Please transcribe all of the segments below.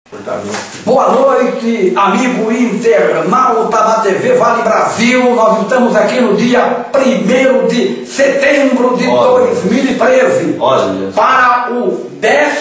Boa noite, amigo internauta da TV Vale Brasil. Nós estamos aqui no dia 1º de setembro de 2013 para o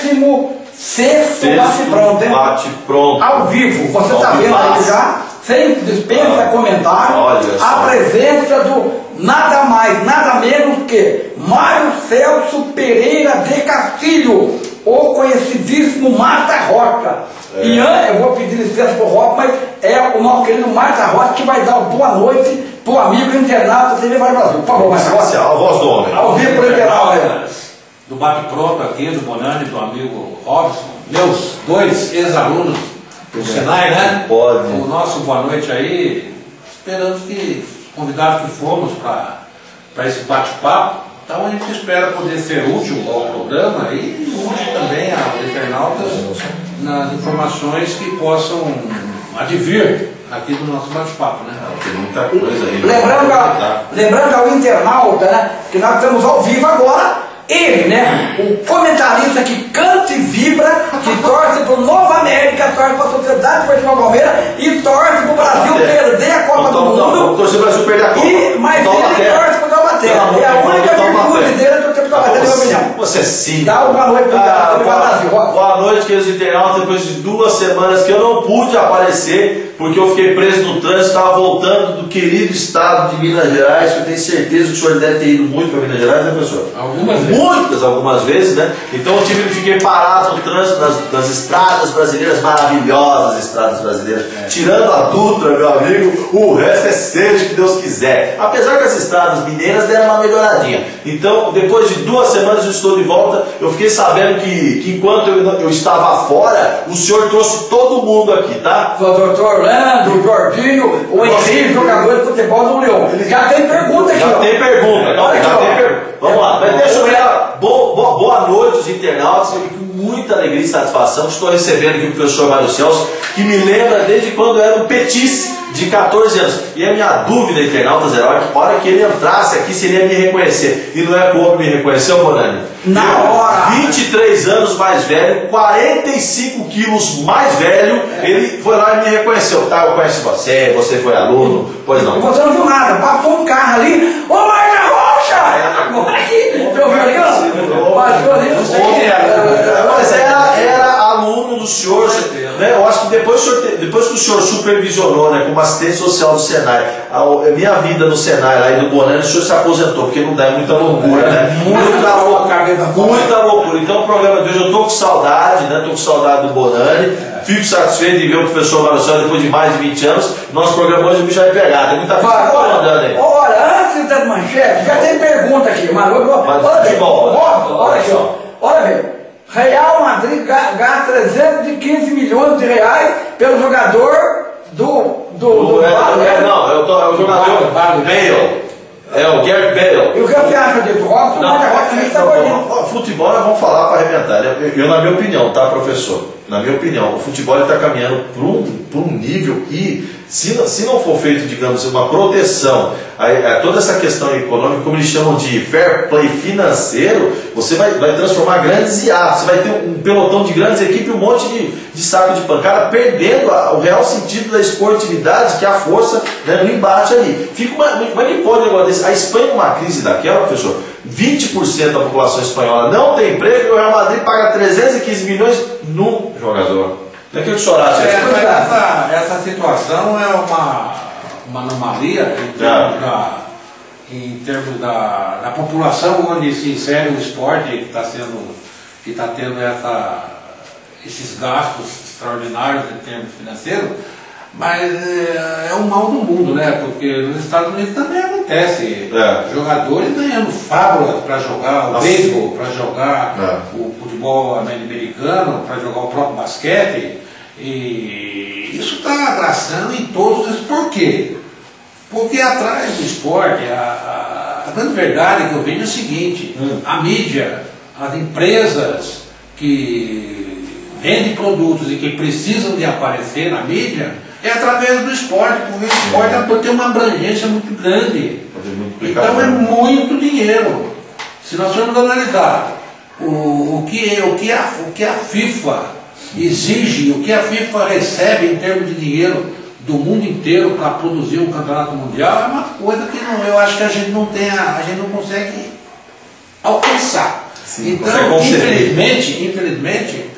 16º Bate-Pronto, hein? Bate-Pronto. Ao vivo. Você está vendo aí já, sem dispensa comentário, a presença do nada mais, nada menos que Mário Celso Pereira de Castilho, o conhecidíssimo Mata Rocha. E eu vou pedir licença para o Rocha, mas é o nosso querido Mata Rocha que vai dar boa noite para o amigo internauta da TV Vale Brasil. Por favor, Mata Rocha. A voz do homem. Ao vivo para o internauta. Do Bate-Pronto aqui, do Bonani, do amigo Robson, meus dois ex-alunos do Senai, né? Pode. O nosso boa noite aí, esperando que convidados que fomos para esse bate-papo. Então a gente espera poder ser útil ao programa e útil também aos internautas nas informações que possam advir aqui do nosso bate-papo, né? Tem muita coisa aí. Lembrando ao internauta, né, que nós estamos ao vivo agora. Ele, né, o comentarista que canta e vibra, que torce para o Nova América, torce para a Sociedade Esportiva Palmeiras e torce para o Brasil perder a Copa do Mundo. Torce para o Brasil perder a Copa. Mas ele torce para o Taubaté. É a única virtude dele é torcer para o Taubaté, na minha opinião. Você sim. Dá uma boa noite para o Brasil. Boa noite, queridos internautas. Depois de 2 semanas que eu não pude aparecer, porque eu fiquei preso no trânsito, estava voltando do querido estado de Minas Gerais, que eu tenho certeza que o senhor deve ter ido muito para Minas Gerais, né, professor? Algumas vezes, né? Então eu fiquei parado no trânsito das estradas brasileiras, maravilhosas estradas brasileiras. Tirando a Dutra, meu amigo, o resto é seja que Deus quiser. Apesar que as estradas mineiras deram uma melhoradinha. Então, depois de 2 semanas eu estou de volta. Eu fiquei sabendo que enquanto eu estava fora, o senhor trouxe todo mundo aqui, tá? O doutor Orlando, o Jorginho, o Henrique, jogador de futebol do Leão. Já tem pergunta aqui, já ó. Tem pergunta. Vamos lá. Mas deixa eu ver. Boa noite, os internautas. Com muita alegria e satisfação estou recebendo aqui o professor Mário Celso, que me lembra desde quando eu era um petice de 14 anos. E a minha dúvida, internautas heróicos, a hora que ele entrasse aqui, se ele ia me reconhecer. E não é como me reconheceu, Bonani? Na hora! 23 anos mais velho, 45 quilos mais velho, ele foi lá e me reconheceu. Tá, eu conheço você foi aluno, pois não. Você não viu nada, passou um carro ali, ô Marta Rocha! Agora aqui, você ouviu ali, ó? Passou ali, não sei quem era. Mas era aluno do senhor, né? Eu acho que depois que o senhor supervisionou, né, como assistente social do Senai, a minha vida no Senai lá e do Bonani, o senhor se aposentou, porque não dá muita loucura, né? Muita loucura. Então o programa de hoje eu estou com saudade, né? Estou com saudade do Bonani. Fico satisfeito de ver o professor Mário Celso depois de mais de 20 anos. Nosso programa hoje o bicho vai pegar. Tem muita coisa mandando aí. Olha, antes das manchetes, já tem pergunta aqui. Olha aqui, ó. Olha bem. Real Madrid gasta 315 milhões de reais pelo jogador é o jogador Bale. É o Gareth Bale. E o que você acha disso? Futebol nós vamos falar para arrebentar. Eu, na minha opinião, tá, professor? Na minha opinião, o futebol está caminhando para um nível e se não for feito, digamos, uma proteção a toda essa questão econômica, como eles chamam de fair play financeiro, você vai transformar grandes IAs, você vai ter um pelotão de grandes equipes e um monte de saco de pancada, perdendo o real sentido da esportividade, que é a força, né, no embate ali. Mas nem pode negócio desse. A Espanha, numa crise daquela, professor, 20% da população espanhola não tem emprego e o Real Madrid paga 315 milhões num jogador. O que o senhor acha? Essa situação é uma anomalia em termos da população onde se insere o esporte que está tendo esses gastos extraordinários em termos financeiros, mas é o mal do mundo, né? Porque nos Estados Unidos também acontece. Jogadores ganhando fábulas para jogar o beisebol, para jogar o futebol americano, para jogar o próprio basquete. E isso está abraçando em todos os. Por quê? Porque atrás do esporte, a grande verdade que eu vejo é o seguinte: a mídia, as empresas que vendem produtos e que precisam de aparecer na mídia, é através do esporte, porque o esporte tem uma abrangência muito grande. Então é muito dinheiro. Se nós formos analisar o que a FIFA exige, o que a FIFA recebe em termos de dinheiro do mundo inteiro para produzir um campeonato mundial, é uma coisa que eu acho que a gente não consegue alcançar. Sim, então, infelizmente,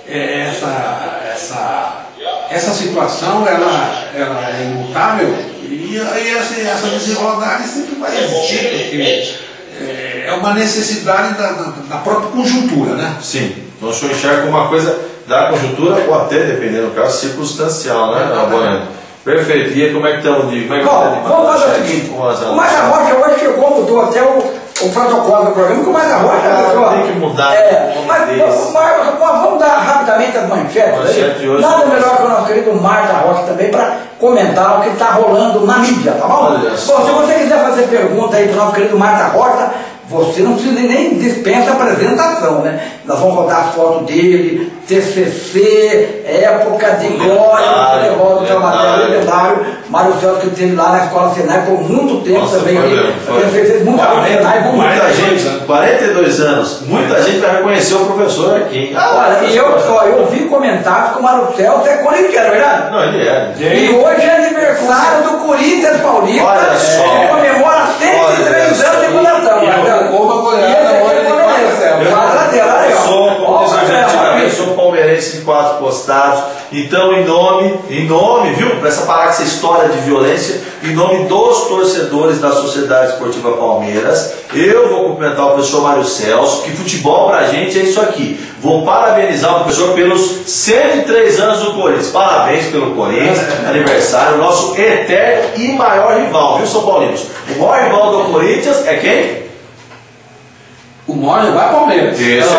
essa situação ela é imutável e essa desigualdade sempre vai existir, porque é uma necessidade da própria conjuntura, né? Sim, então o senhor enxerga como uma coisa da conjuntura ou até, dependendo do caso, circunstancial, né? Perfeito. E aí, como é que está o nível? Bom, vamos fazer o seguinte. O Marta Rocha hoje chegou, mudou até o protocolo do programa, que o Marta Rocha... tem que mudar. Vamos dar rapidamente as manchetes. Nada melhor que o nosso querido Marta Rocha também para comentar o que está rolando na mídia, tá bom? Bom, se você quiser fazer pergunta aí para o nosso querido Marta Rocha, você não precisa nem dispensa a apresentação, né? Nós vamos rodar as fotos dele, TCC, época de glória, futebol do Taubaté, legendário, Mário Celso, que esteve lá na Escola Senai por muito tempo. Nossa, também. Fez muita gente, 42 anos, muita gente vai reconhecer o professor aqui. Olha, e eu vi comentários que o Mário Celso é corintiano, é verdade? Não, ele é. E hoje é aniversário do Corinthians Paulista, que comemora 103 anos de fundação. Eu sou palmeirense de 4 postados, então em nome, viu, para essa parar com essa história de violência, em nome dos torcedores da Sociedade Esportiva Palmeiras, eu vou cumprimentar o professor Mário Celso, que futebol pra gente é isso aqui. Vou parabenizar o professor pelos 103 anos do Corinthians. Parabéns pelo Corinthians, aniversário, nosso eterno e maior rival, viu, São Paulinos? O maior rival do Corinthians é quem? O maior rival é Palmeiras. Isso,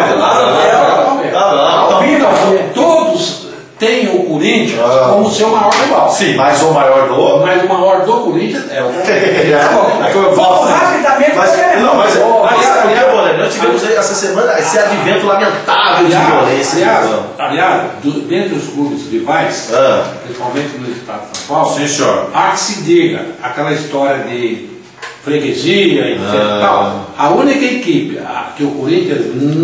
todos têm o Corinthians como seu maior rival. Sim, mas o maior do Corinthians é o rapidamente. Nós tivemos essa semana esse advento lamentável de violência. Aliás, dentre os clubes rivais, principalmente no estado de São Paulo, sim, senhor, há que se diga aquela história de freguesia e tal. A única equipe que o Corinthians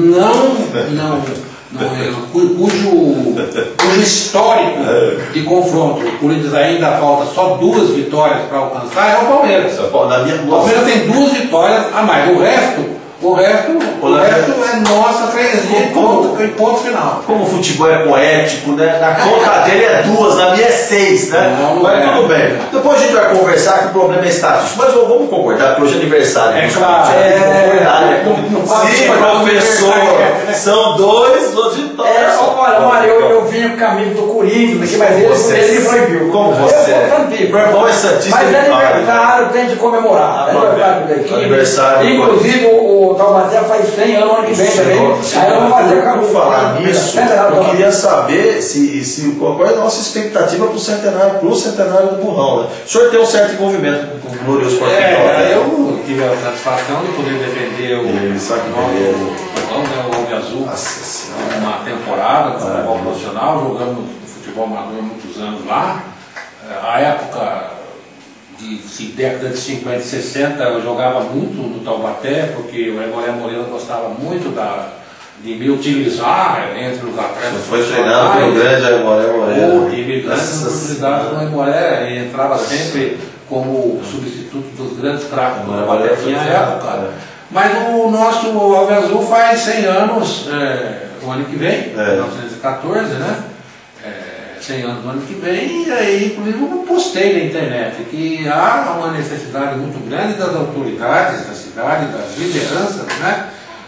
cujo histórico de confronto, o Corinthians ainda falta só 2 vitórias para alcançar, é o Palmeiras. O Palmeiras tem 2 vitórias a mais. O resto é nossa freguesia em ponto final. Como o futebol é poético, né? Na conta dele é 2, na minha é 6, né? Mas tudo bem. Depois a gente vai conversar que o problema é estatístico. Mas vamos concordar que hoje é aniversário. É claro. Sim, professor. São 2 vitórias. Olha, Mário, eu vim com o caminho do Corinthians, mas ele proibiu. Como você Meu irmão é santista. Mas aniversário tem de comemorar. Aniversário. Inclusive o Taubaté faz 100 anos ano que vem também. Aí eu vou fazer por falar nisso, eu queria saber qual é a nossa expectativa para o centenário do Burrão. Né? O senhor tem um certo envolvimento com o glorioso Sporting Taubaté. Eu tive a satisfação de poder defender o Burrão, o Alve Azul, uma temporada com futebol profissional, jogamos no futebol amador muitos anos lá. A época de década de 50 e 60 eu jogava muito no Taubaté, porque o Emoré Moreira gostava muito de me utilizar entre os atletas. Você foi treinado pelo grande Emoré Moreira. Tive grandes oportunidades no Emoré e entrava sempre como substituto dos grandes craques do Taubaté na época. Mas o nosso Alve Azul faz 100 anos o ano que vem, 1914, né? 100 anos no ano que vem, e aí, inclusive, eu postei na internet que há uma necessidade muito grande das autoridades da cidade, das lideranças, né?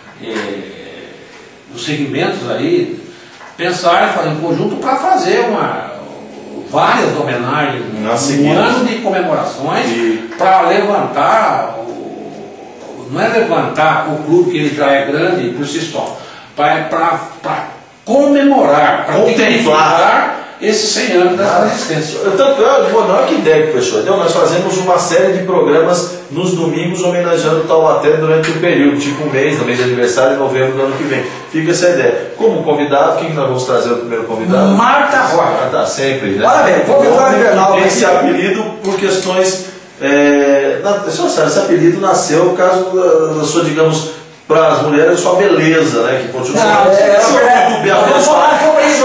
Dos segmentos aí, pensar em conjunto para fazer várias homenagens, um ano de comemorações, para levantar, não é levantar o clube que ele já é grande por si só, para comemorar, para dignificar esses 100 anos da resistência. Não, que ideia, professor. Então, nós fazemos uma série de programas nos domingos homenageando o Taubaté durante o período, tipo um mês, no mês de aniversário, em novembro do ano que vem. Fica essa ideia. Como convidado, quem nós vamos trazer o primeiro convidado? Marta Rocha. Tá sempre, né? Olha bem, vou tem esse apelido por questões. Esse apelido nasceu por causa da sua, digamos, para as mulheres, sua beleza, né? Que continua. Vamos falar sobre isso.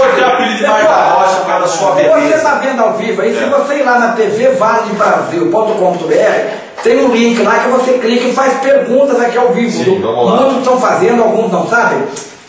causa da sua Você beleza. está vendo ao vivo aí, se você ir lá na tvvalebrasil.com.br, tem um link lá que você clica e faz perguntas aqui ao vivo. Sim, vamos lá. Muitos estão fazendo, alguns não sabem.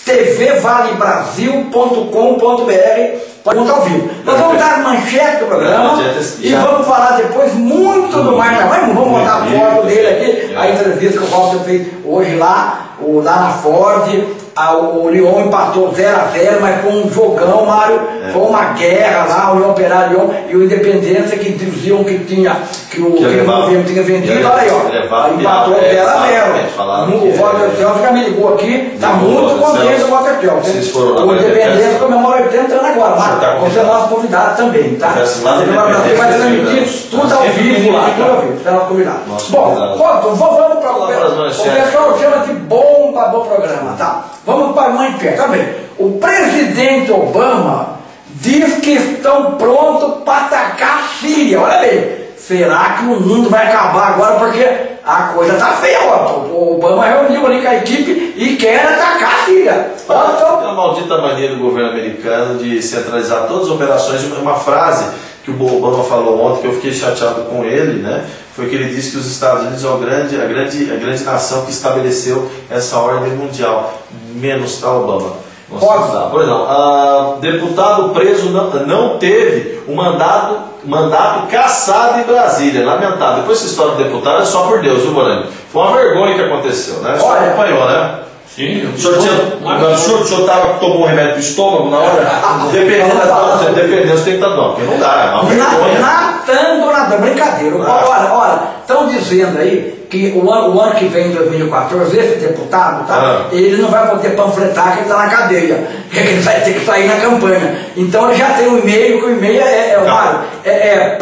tvvalebrasil.com.br, pergunta ao vivo. Nós vamos dar as manchetes do programa e vamos falar depois muito do mais. Vamos botar a foto dele aqui, a entrevista que o Walter fez hoje lá na Ford. O Lyon empatou 0-0, mas foi um jogão, Mário. Foi uma guerra lá, o Lyon Operário Lyon e o Independência, que diziam que o governo tinha vendido. Olha aí, ó. Empatou 0-0. O Walter Celso já me ligou aqui, está muito contente com o Walter Celso. O Independência comemora 80 anos agora, Mário. Você é nosso convidado também, tá? Você vai transmitir tudo ao vivo lá, tudo ao vivo. Você é nosso convidado. Bom, vamos para o pessoal chama de bomba do programa, tá? Vamos para a manchete, tá bem? O presidente Obama diz que estão prontos para atacar a Síria. Olha bem, será que o mundo vai acabar agora? Porque a coisa está feia, ó. O Obama reuniu ali com a equipe e quer atacar a Síria. É uma maldita mania do governo americano de centralizar todas as operações. Uma frase que o Obama falou ontem, que eu fiquei chateado com ele, né? Foi que ele disse que os Estados Unidos é a grande nação que estabeleceu essa ordem mundial, menos para Obama. Por exemplo, deputado preso não teve o mandato cassado em Brasília, lamentável. Depois essa história do deputado é só por Deus, viu, Moreno? Foi uma vergonha que aconteceu, né? O senhor acompanhou, né? Sim. O senhor tomou um remédio para o estômago na hora? Dependendo, você tem que estar dando, porque não dá, é uma vergonha. Nada, brincadeira. Olha, estão dizendo aí que o ano que vem, em 2014, esse deputado, tá? Ele não vai poder panfletar que ele está na cadeia, que ele vai ter que sair na campanha. Então ele já tem um e-mail, que o e-mail é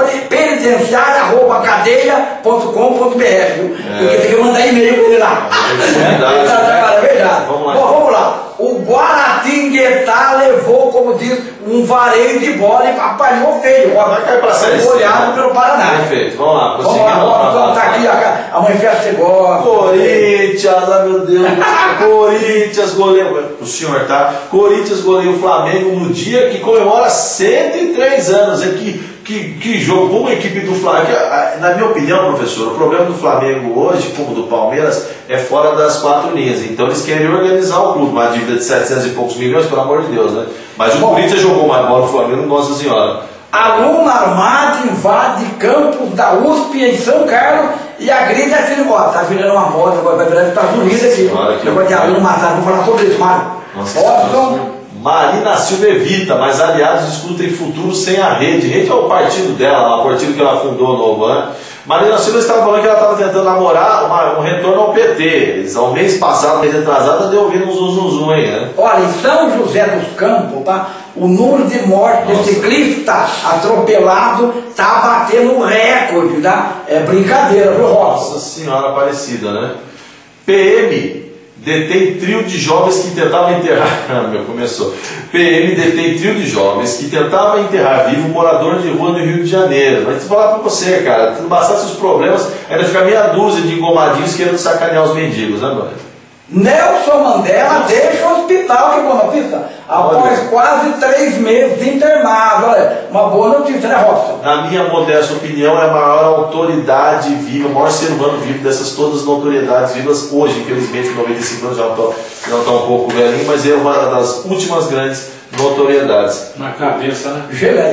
penitenciária@cadeia.com.br. Ele tem que mandar e-mail para ele lá. É verdade. Vamos lá. O Guaratinguetá levou, como diz, um vareio de bola e apanhou feio. Vai cair para série. Olhado pelo Paraná. Perfeito, vamos lá. Vamos tá aqui, a mãe festa você gosta. Corinthians, meu Deus. Corinthians goleou. O senhor, tá? Corinthians goleou o Flamengo no dia que comemora 103 anos. Que jogo, uma equipe do Flamengo. Na minha opinião, professor, o problema do Flamengo hoje, como do Palmeiras, é fora das quatro linhas. Então eles querem organizar o clube, uma dívida de 700 e poucos milhões, pelo amor de Deus, né? Mas o Corinthians jogou mais bola no Flamengo, Nossa Senhora. Aluno armado invade campus da USP em São Carlos e agride a filha. Ó, tá virando uma moda, agora vai virar os Estados Unidos aqui. Negócio de aluno matado, vamos falar sobre isso, Mário. Marina Silva evita, mas aliados discutem futuro sem a Rede. Rede é o partido dela, o partido que ela fundou novo, né? Marina Silva estava falando que ela estava tentando namorar um retorno ao PT. Ao mês passado, mês retrasado, deu ouvindo um zum aí, né? Olha, em São José dos Campos, tá? O número de mortes de ciclista atropelado está batendo recorde, tá? É brincadeira, viu, Rosa? Nossa Senhora Aparecida, né? PM detém trio de jovens que tentavam enterrar. PM detém trio de jovens que tentavam enterrar vivo um morador de rua no Rio de Janeiro. Mas vou falar pra você, cara, se não bastasse os problemas, ainda fica meia dúzia de engomadinhos querendo sacanear os mendigos, né, mano? Nelson Mandela deixa o hospital, que boa notícia, após quase 3 meses internado. Olha, uma boa notícia, né, Robson? Na minha modesta opinião, é a maior autoridade viva, o maior ser humano vivo dessas todas as notoriedades vivas hoje, infelizmente, 95 anos já está um pouco velhinho, mas é uma das últimas grandes notoriedades. Na cabeça, né?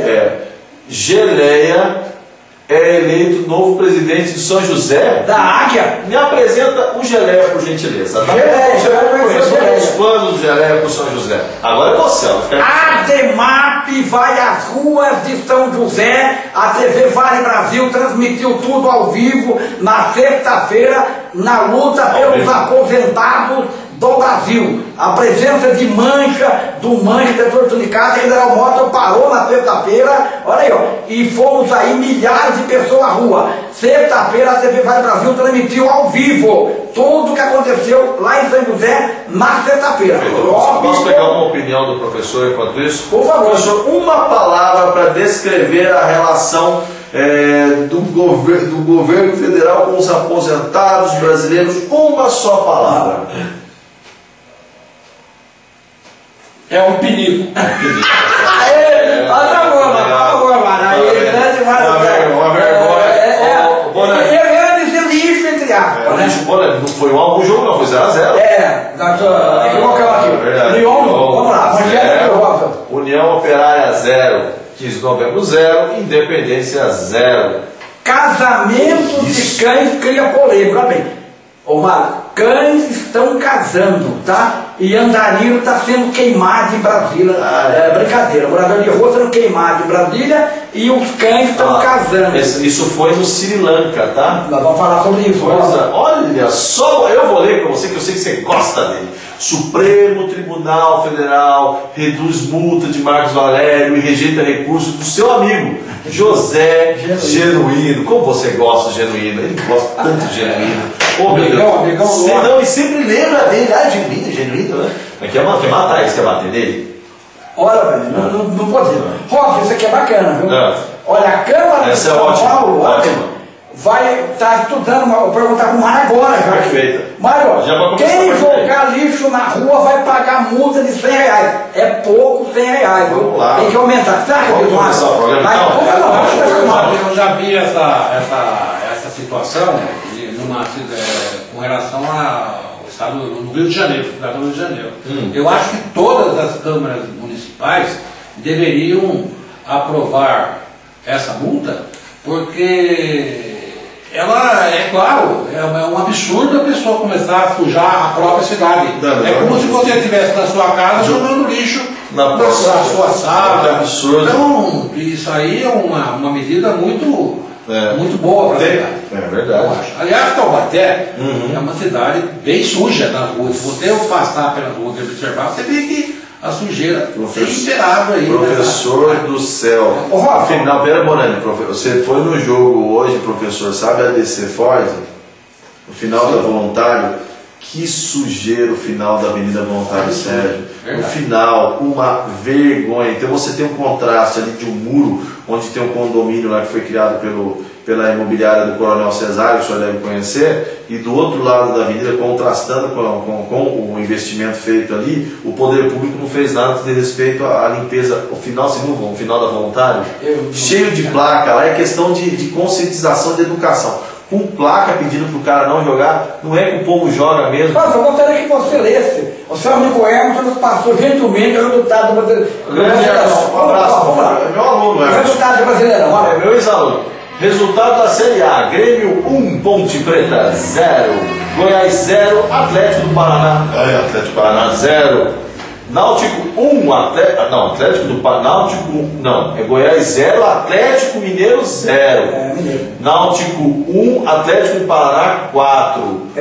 Geleia é eleito novo presidente de São José da Águia. Me apresenta o Geleia, por gentileza. Tá? Geleia. Os planos do Geleia para o São José. Agora é você. A DEMAP vai às ruas de São José. A TV Vale Brasil transmitiu tudo ao vivo na sexta-feira na luta pelos aposentados do Brasil. A presença de do Mancha, Detor Tunicata, General Motors parou na sexta-feira, olha aí, ó, e fomos aí milhares de pessoas à rua. Sexta-feira a TV Vale Brasil transmitiu ao vivo tudo o que aconteceu lá em São José na sexta-feira. Posso pegar uma opinião do professor enquanto isso? Por favor. Professor, uma palavra para descrever a relação do governo federal com os aposentados brasileiros, uma só palavra. É um pinico. Tá bom, Operária 0, 15 de novembro 0, Independência 0. Casamento de cães cria polêmica. Olha bem, ô Mário, cães estão casando, tá? E andarilho está sendo queimado em Brasília. Brincadeira, morador de rua sendo queimado em Brasília e os cães estão casando. Isso foi no Sri Lanka, tá? Nós vamos falar sobre isso. Olha só, eu vou ler para você, que eu sei que você gosta dele. Supremo Tribunal Federal reduz multa de Marcos Valério e rejeita recurso do seu amigo José Genuíno. Como você gosta de Genuíno? Ele gosta tanto de Genuíno. Não, e sempre lembra dele, Genuíno, Genuíno, né? Quer matar isso, quer bater nele? Olha, velho, não pode. Roger, isso aqui é bacana, viu? Olha, a Câmara de São Paulo vai estar estudando, vou perguntar para o Mário agora. Perfeito. Mário, quem jogar lixo na rua vai pagar multa de R$100. É pouco R$100, viu? Tem que aumentar. Será que eu Eu já vi essa situação com relação ao estado do Rio de Janeiro, cidade do Rio de Janeiro. Eu acho que todas as câmaras municipais deveriam aprovar essa multa, porque ela, é claro, é um absurdo a pessoa começar a sujar a própria cidade. É como se você estivesse na sua casa jogando lixo na sua sala. É absurdo. Então, isso aí é uma medida muito boa para a cidade. É verdade. Aliás, Taubaté é uma cidade bem suja nas ruas. Se você passar pelas ruas e observar, você vê que a sujeira tem imperado aí. Professor do céu. Afinal, pera, Morani, você foi no jogo hoje, professor, sabe a DC Ford? O final da Voluntário? Que sujeira o final da Avenida Voluntário Sérgio. No final, uma vergonha. Então você tem um contraste ali de um muro, onde tem um condomínio lá que foi criado pela imobiliária do Coronel Cesário, que o senhor deve conhecer, e do outro lado da avenida, contrastando com o investimento feito ali, o poder público não fez nada de respeito à limpeza. O final, o final da Voluntário, cheio de placa, lá é questão de conscientização, de educação. Com placa pedindo para o cara não jogar, não é que o povo joga mesmo. Mas eu gostaria que você lesse. O seu amigo Hermes nos passou gentilmente o resultado do Brasileirão. Um abraço, é meu aluno, o resultado do Brasileirão, olha. É meu ex-aluno. Resultado da Série A: Grêmio 1, Ponte Preta 0, Goiás 0, Atlético do Paraná. Atlético do Paraná 0. Náutico 1, Atlético do Paraná, é Goiás 0, Atlético Mineiro 0. Náutico 1, Atlético do Paraná 4.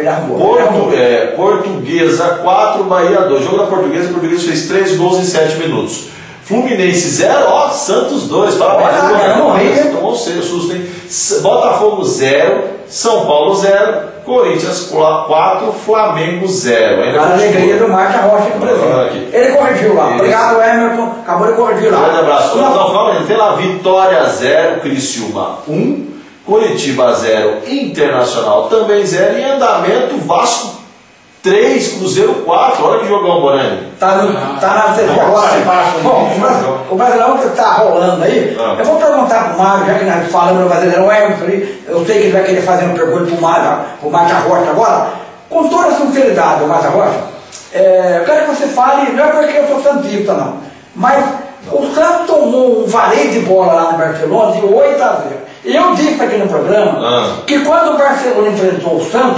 Portuguesa 4, Bahia 2. Jogo da Portuguesa, o Portuguesa fez 3 gols em 7 minutos. Fluminense 0, Santos 2, parabéns. Tomou susto, hein? Botafogo 0, São Paulo 0, Corinthians 4, Flamengo 0. A alegria do Marta Rocha aqui presente. Ele corrigiu lá. Obrigado, Emerson. Acabou de corrigir lá. Grande abraço. Tem lá Vitória 0, Criciúma 1, Curitiba 0, Internacional também 0. Em andamento, Vasco 3, Cruzeiro 4. Olha que jogão, Morani. Tá na TV agora. Bom, o Brasileirão que está rolando aí, eu vou perguntar para o Mário, já que nós falamos do Brasileirão, eu sei que ele vai querer fazer uma pergunta para o Márcio Rocha agora. Com toda a sinceridade, Márcio Rocha, eu quero que você fale, não é porque eu sou santista não, mas o Santos tomou um vareio de bola lá no Barcelona de 8-0. Eu disse aqui no programa que quando o Barcelona enfrentou o Santos,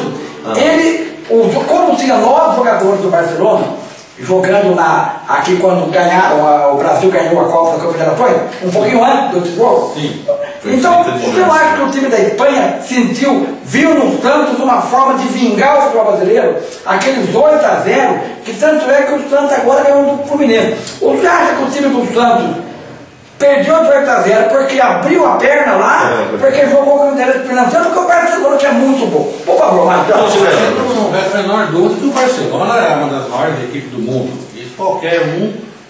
como tinha 9 jogadores do Barcelona jogando aqui quando ganharam, o Brasil ganhou a Copa da Confederações, um pouquinho antes do jogo. Então, o que eu acho que o time da Espanha viu no Santos uma forma de vingar o futebol brasileiro, aqueles 8-0, que tanto é que o Santos agora ganhou do Fluminense. Você acha que o time do Santos perdeu de 8-0 porque abriu a perna lá, porque jogou com o interesse financeiro, porque o Barcelona que é muito bom? Por favor, Marcos. Não resta a menor dúvida que o Barcelona é uma das maiores equipes do mundo. Isso qualquer um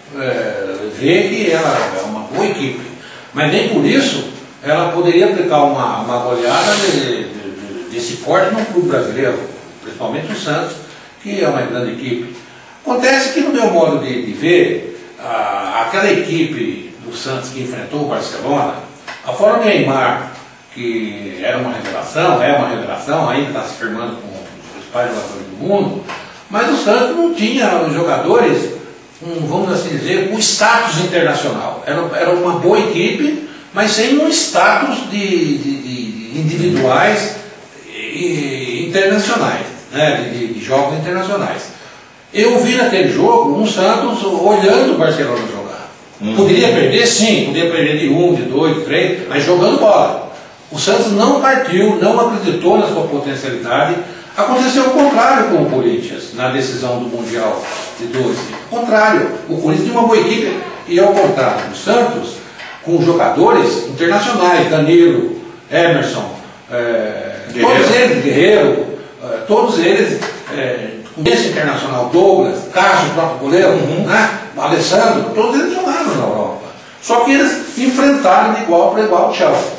vê que ela é uma boa equipe. Mas nem por isso ela poderia aplicar uma goleada desse porte no clube brasileiro, principalmente o Santos, que é uma grande equipe. Acontece que, no meu modo de ver, aquela equipe do Santos que enfrentou o Barcelona, fora o Neymar, que era uma revelação, ainda está se firmando com os principais jogadores do mundo, mas o Santos não tinha jogadores, vamos assim dizer, com status internacional. Era uma boa equipe, mas sem um status de individuais internacionais, né? de jogos internacionais. Eu vi naquele jogo um Santos olhando o Barcelona jogar. Poderia perder, sim, poderia perder de 1, de 2, de 3, mas jogando bola. O Santos não partiu, não acreditou na sua potencialidade. Aconteceu o contrário com o Corinthians, na decisão do Mundial de 12. O contrário, o Corinthians tinha uma boa equipe, e ao contrário, o Santos, com jogadores internacionais, Danilo, Emerson, todos eles, Guerreiro, todos eles, com esse internacional, Douglas, Cássio, o próprio goleiro, né? Alessandro, todos eles jogaram na Europa. Só que eles enfrentaram de igual para igual o Chelsea.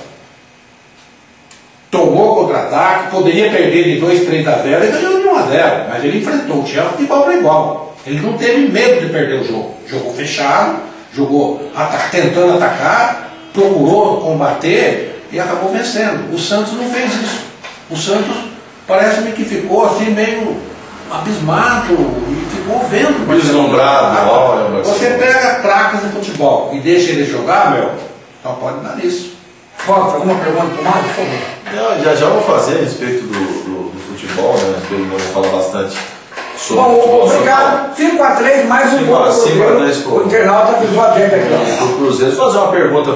Tomou contra-ataque, poderia perder de 2, 3 a 0 e ganhou de 1 a 0, mas ele enfrentou o Chelsea de igual para igual. Ele não teve medo de perder o jogo. Jogou fechado, jogou tentando atacar, procurou combater e acabou vencendo. O Santos não fez isso. O Santos parece-me que ficou assim meio abismado e ficou vendo. Deslumbrado, olha. Você pega craques de futebol e deixa ele jogar, meu, só pode dar nisso. Fox, alguma pergunta para o Mário, por favor? Não, já vou fazer a respeito do futebol, né? Eu vou falar bastante sobre bom, futebol. obrigado. 5-3, mais um gol. 5-3 pro internauta avisou a gente aqui. Pro Cruzeiro. Vou fazer uma pergunta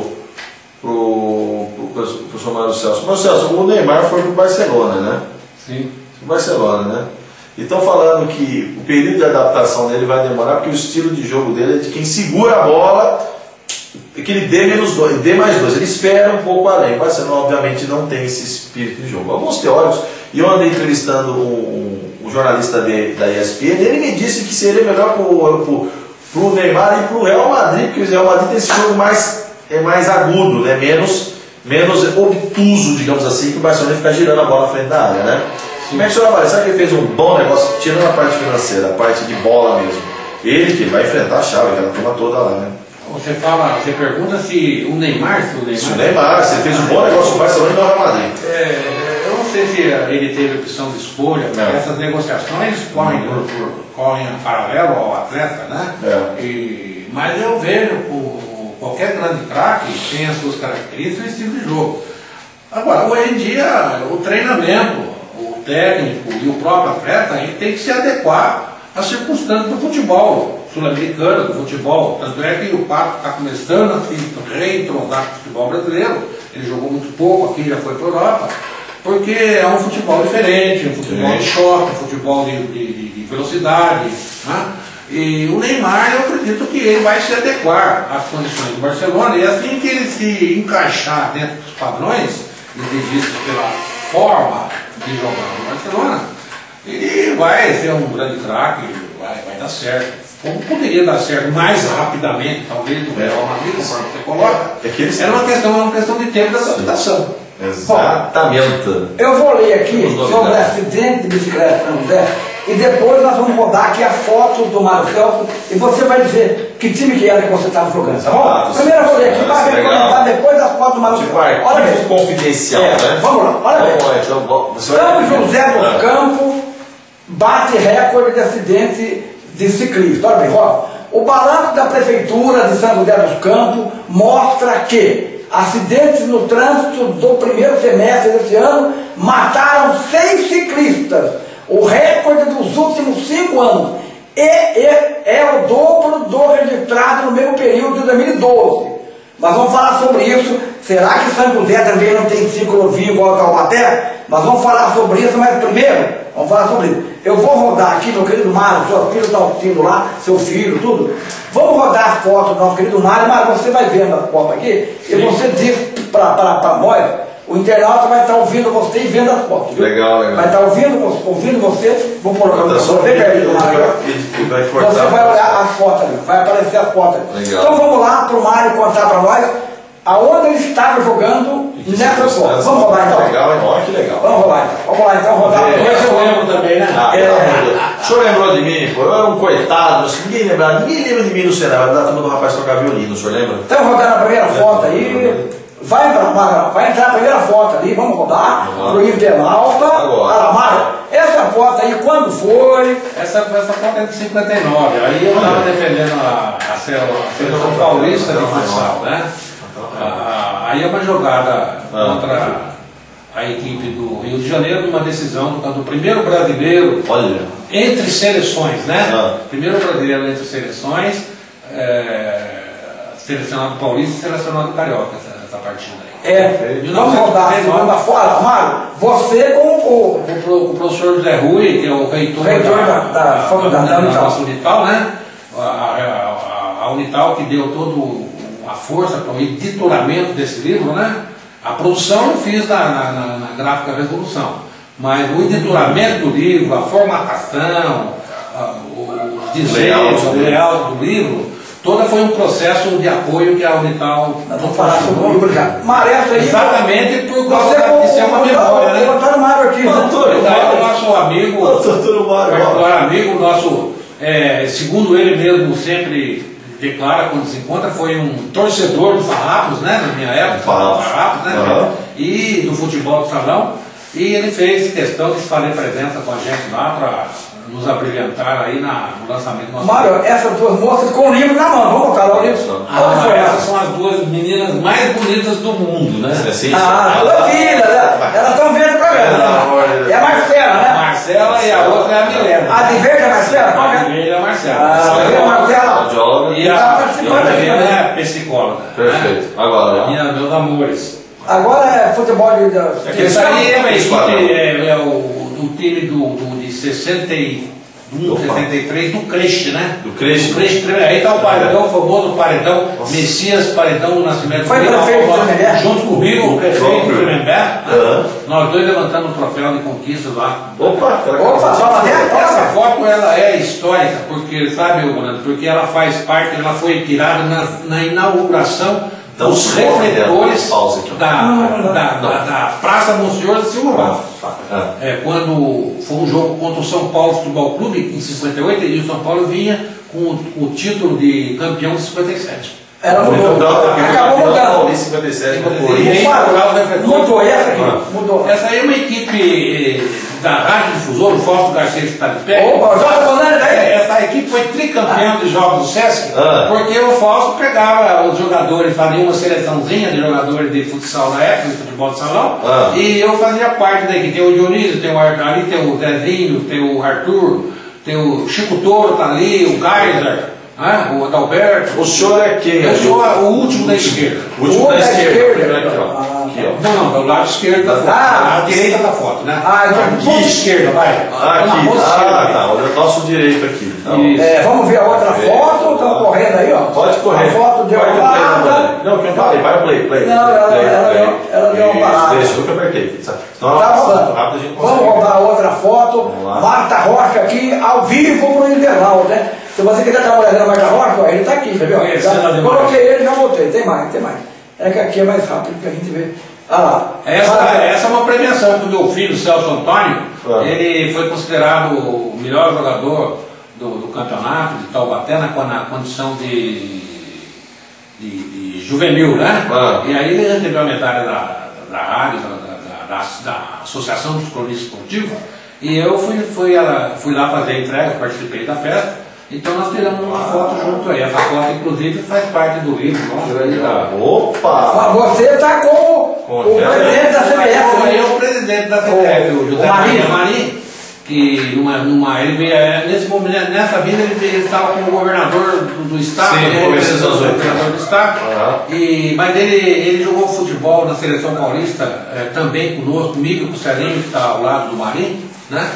pro professor Mário Celso. Mário Celso, o Neymar foi pro Barcelona, né? Sim. Pro Barcelona, né? E estão falando que o período de adaptação dele vai demorar, porque o estilo de jogo dele é de quem segura a bola, que ele dê menos 2, dê mais 2. Ele espera um pouco além. O Barcelona, obviamente, não tem esse espírito de jogo. Alguns teóricos, e eu andei entrevistando um jornalista da ESPN, ele me disse que seria melhor pro Neymar e pro Real Madrid, porque o Real Madrid tem esse jogo mais agudo, né? menos obtuso, digamos assim, que o Barcelona fica girando a bola na frente da área, né? Como é que o senhor avalia? Sabe que ele fez um bom negócio, tirando a parte financeira, a parte de bola mesmo? Ele que vai enfrentar a chave, aquela turma toda lá, né? Você pergunta se o Neymar, você fez um bom negócio com o Barcelona e no Real Madrid. Eu não sei se ele teve opção de escolha, porque essas negociações correm em paralelo ao atleta, né? Mas eu vejo qualquer grande craque tem as suas características e estilo de jogo. Agora, hoje em dia, o treinamento, o técnico e o próprio atleta, ele tem que se adequar às circunstâncias do futebol sul-americano, do futebol. Tanto é que o Pato está começando a se reentrosar com o futebol brasileiro. Ele jogou muito pouco aqui, já foi para a Europa, porque é um futebol diferente, um futebol de choque, um futebol de velocidade, né? E o Neymar, eu acredito que ele vai se adequar às condições do Barcelona, e assim que ele se encaixar dentro dos padrões exigidos pela forma de jogar no Barcelona, ele vai ser um grande craque, vai dar certo. Como poderia dar certo mais rapidamente, talvez, do Real Madrid, conforme você coloca, era uma questão de tempo da adaptação. Exatamente. Bom, eu vou ler aqui sobre o acidente de bicicleta São José e depois nós vamos rodar aqui a foto do Mário Celso e você vai dizer que time que era que você estava jogando, tá bom? Primeiro eu vou ler aqui para comentar depois das fotos do Mário Celso. Olha bem. Confidencial, né? Vamos lá, olha bem. São José dos Campos bate recorde de acidente de ciclista. Olha bem, Rosa. O balanço da Prefeitura de São José dos Campos mostra que acidentes no trânsito do primeiro semestre desse ano mataram 6 ciclistas, o recorde dos últimos 5 anos. E é o dobro do registrado no mesmo período de 2012. Nós vamos falar sobre isso. Será que São José também não tem ciclovia igual a Taubaté? Nós vamos falar sobre isso, mas primeiro, vamos falar sobre isso. Eu vou rodar aqui, meu querido Mário, seu filho está assistindo lá, seu filho, tudo. Vamos rodar as fotos do nosso querido Mário, mas você vai vendo a foto aqui. Sim. E você diz para nós, o internauta vai estar ouvindo você e vendo as fotos. Viu? Legal. Vai estar ouvindo você, vou colocar o você perto do Mário. Você vai olhar as fotos ali, vai aparecer as fotos ali. Legal. Então vamos lá para o Mário contar para nós aonde ele estava jogando nessa foto. Vamos rodar então. Legal, olha que legal. Vamos rodar então. Vamos lá então, rodar. Depois eu lembro também, né? O senhor lembrou de mim, pô? Eu era um coitado, ninguém lembra de mim no cenário, da turma do rapaz tocar violino, o senhor lembra? Então rodando a primeira foto aí. Vai entrar a primeira foto ali, vamos rodar, pro Internauta. Mário, essa foto aí, quando foi? Essa foto é de 59, aí eu estava defendendo a seleção paulista de futsal, né? Aí é uma jogada contra a equipe do Rio de Janeiro, uma decisão do primeiro brasileiro entre seleções, né? Primeiro brasileiro entre seleções, selecionado paulista e selecionado carioca, essa partida aí. Vamos rodar a segunda foto. Mário, você com o professor José Rui, que é o reitor da nossa Unital, né? A Unital que deu toda a força para o editoramento desse livro, né? A produção eu fiz na gráfica Resolução, mas o editoramento do livro, a formatação, os desenhos, o layout do livro, toda foi um processo de apoio que a Unital... Vamos falar sobre o livro já. Maressa aí... Exatamente por causa de ser uma memória, né? O Mário aqui, o nosso amigo, particular amigo, nosso, segundo ele mesmo sempre declara quando se encontra, foi um torcedor do Farrapos, né? Na minha época, Farrapos, né? E do futebol do salão. E ele fez questão de fazer presença com a gente lá para nos abrilhantar aí no lançamento do nosso Mário, essas duas moças com o livro na mão, vamos botar lá o livro. Essas são as duas meninas mais bonitas do mundo, né? Duas filhas, elas estão vendo o programa. É a Marcela, né? A Marcela e a outra é a Milena. A de verde é a Marcela? A de verde é a Marcela. A Marcela. E a Milena é psicóloga. Perfeito. Agora, meus amores. Agora é futebol de... Esse aí é uma equipe, o time de 61, 63, do Creche, né? Do Creche. Aí está o paredão, o famoso paredão, Messias, paredão do Nascimento. Foi prefeito do Tremembé? Junto comigo, o prefeito do Tremembé. Nós dois levantamos o troféu de conquista lá. Essa foto ela é histórica, porque, sabe, Bruno, porque ela faz parte, ela foi tirada na inauguração dos refletores da Praça Monsenhor Silva. Quando foi um jogo contra o São Paulo Futebol Clube, em 58, e o São Paulo vinha com o título de campeão de 57. Acabou mudando. 57 mudou essa aqui. Mudou. Essa aí é uma equipe da Rádio Difusora, o Fausto Garcia que está de pé. Essa equipe foi tricampeão de jogos do Sesc, porque o Fausto pegava os jogadores, fazia uma seleçãozinha de jogadores de futsal na época, de futebol de salão, e eu fazia parte da equipe. Tem o Dionísio, tem o Arthur, tem o Zezinho, tem o Arthur, tem o Chico Toro, tá ali, o Kaiser. O Adalberto. O senhor é quem? Eu sou o último da esquerda. O último da esquerda. Aqui, ó. Não, do lado esquerdo da foto. À direita da foto, né? Ponto esquerda, vai. Aqui. Tá. O nosso direito aqui. Vamos ver a outra foto. Estão correndo aí, ó. Pode correr. A foto de parada. Não, que eu parei. Para o play. Não, ela deu uma parada. Deixa, eu que apertei. Tá rolando. Vamos rodar a outra foto. Marta Rocha aqui, ao vivo pro Internauta, né? Se você quiser dar uma olhada na Marta Rocha, ele está aqui, entendeu? Coloquei ele e já voltei. Tem mais. É que aqui é mais rápido que a gente vê. Essa é uma premiação do meu filho, Celso Antônio. Ele foi considerado o melhor jogador do campeonato de Taubaté na condição de juvenil, né? E aí ele recebeu a medalha da rádio, da Associação dos Cronistas Esportivos. E eu fui lá fazer a entrega, participei da festa. Então nós tiramos uma foto junto aí. Essa foto, inclusive, faz parte do livro. Opa! Você está com o presidente da CBF. Eu, o presidente da CBF, o José Marinho, que ele veio, nesse momento, nessa vida ele estava como governador do estado. Sim, governador do estado. Mas ele jogou futebol na seleção paulista também comigo e com o Celinho, que está ao lado do Marinho, né?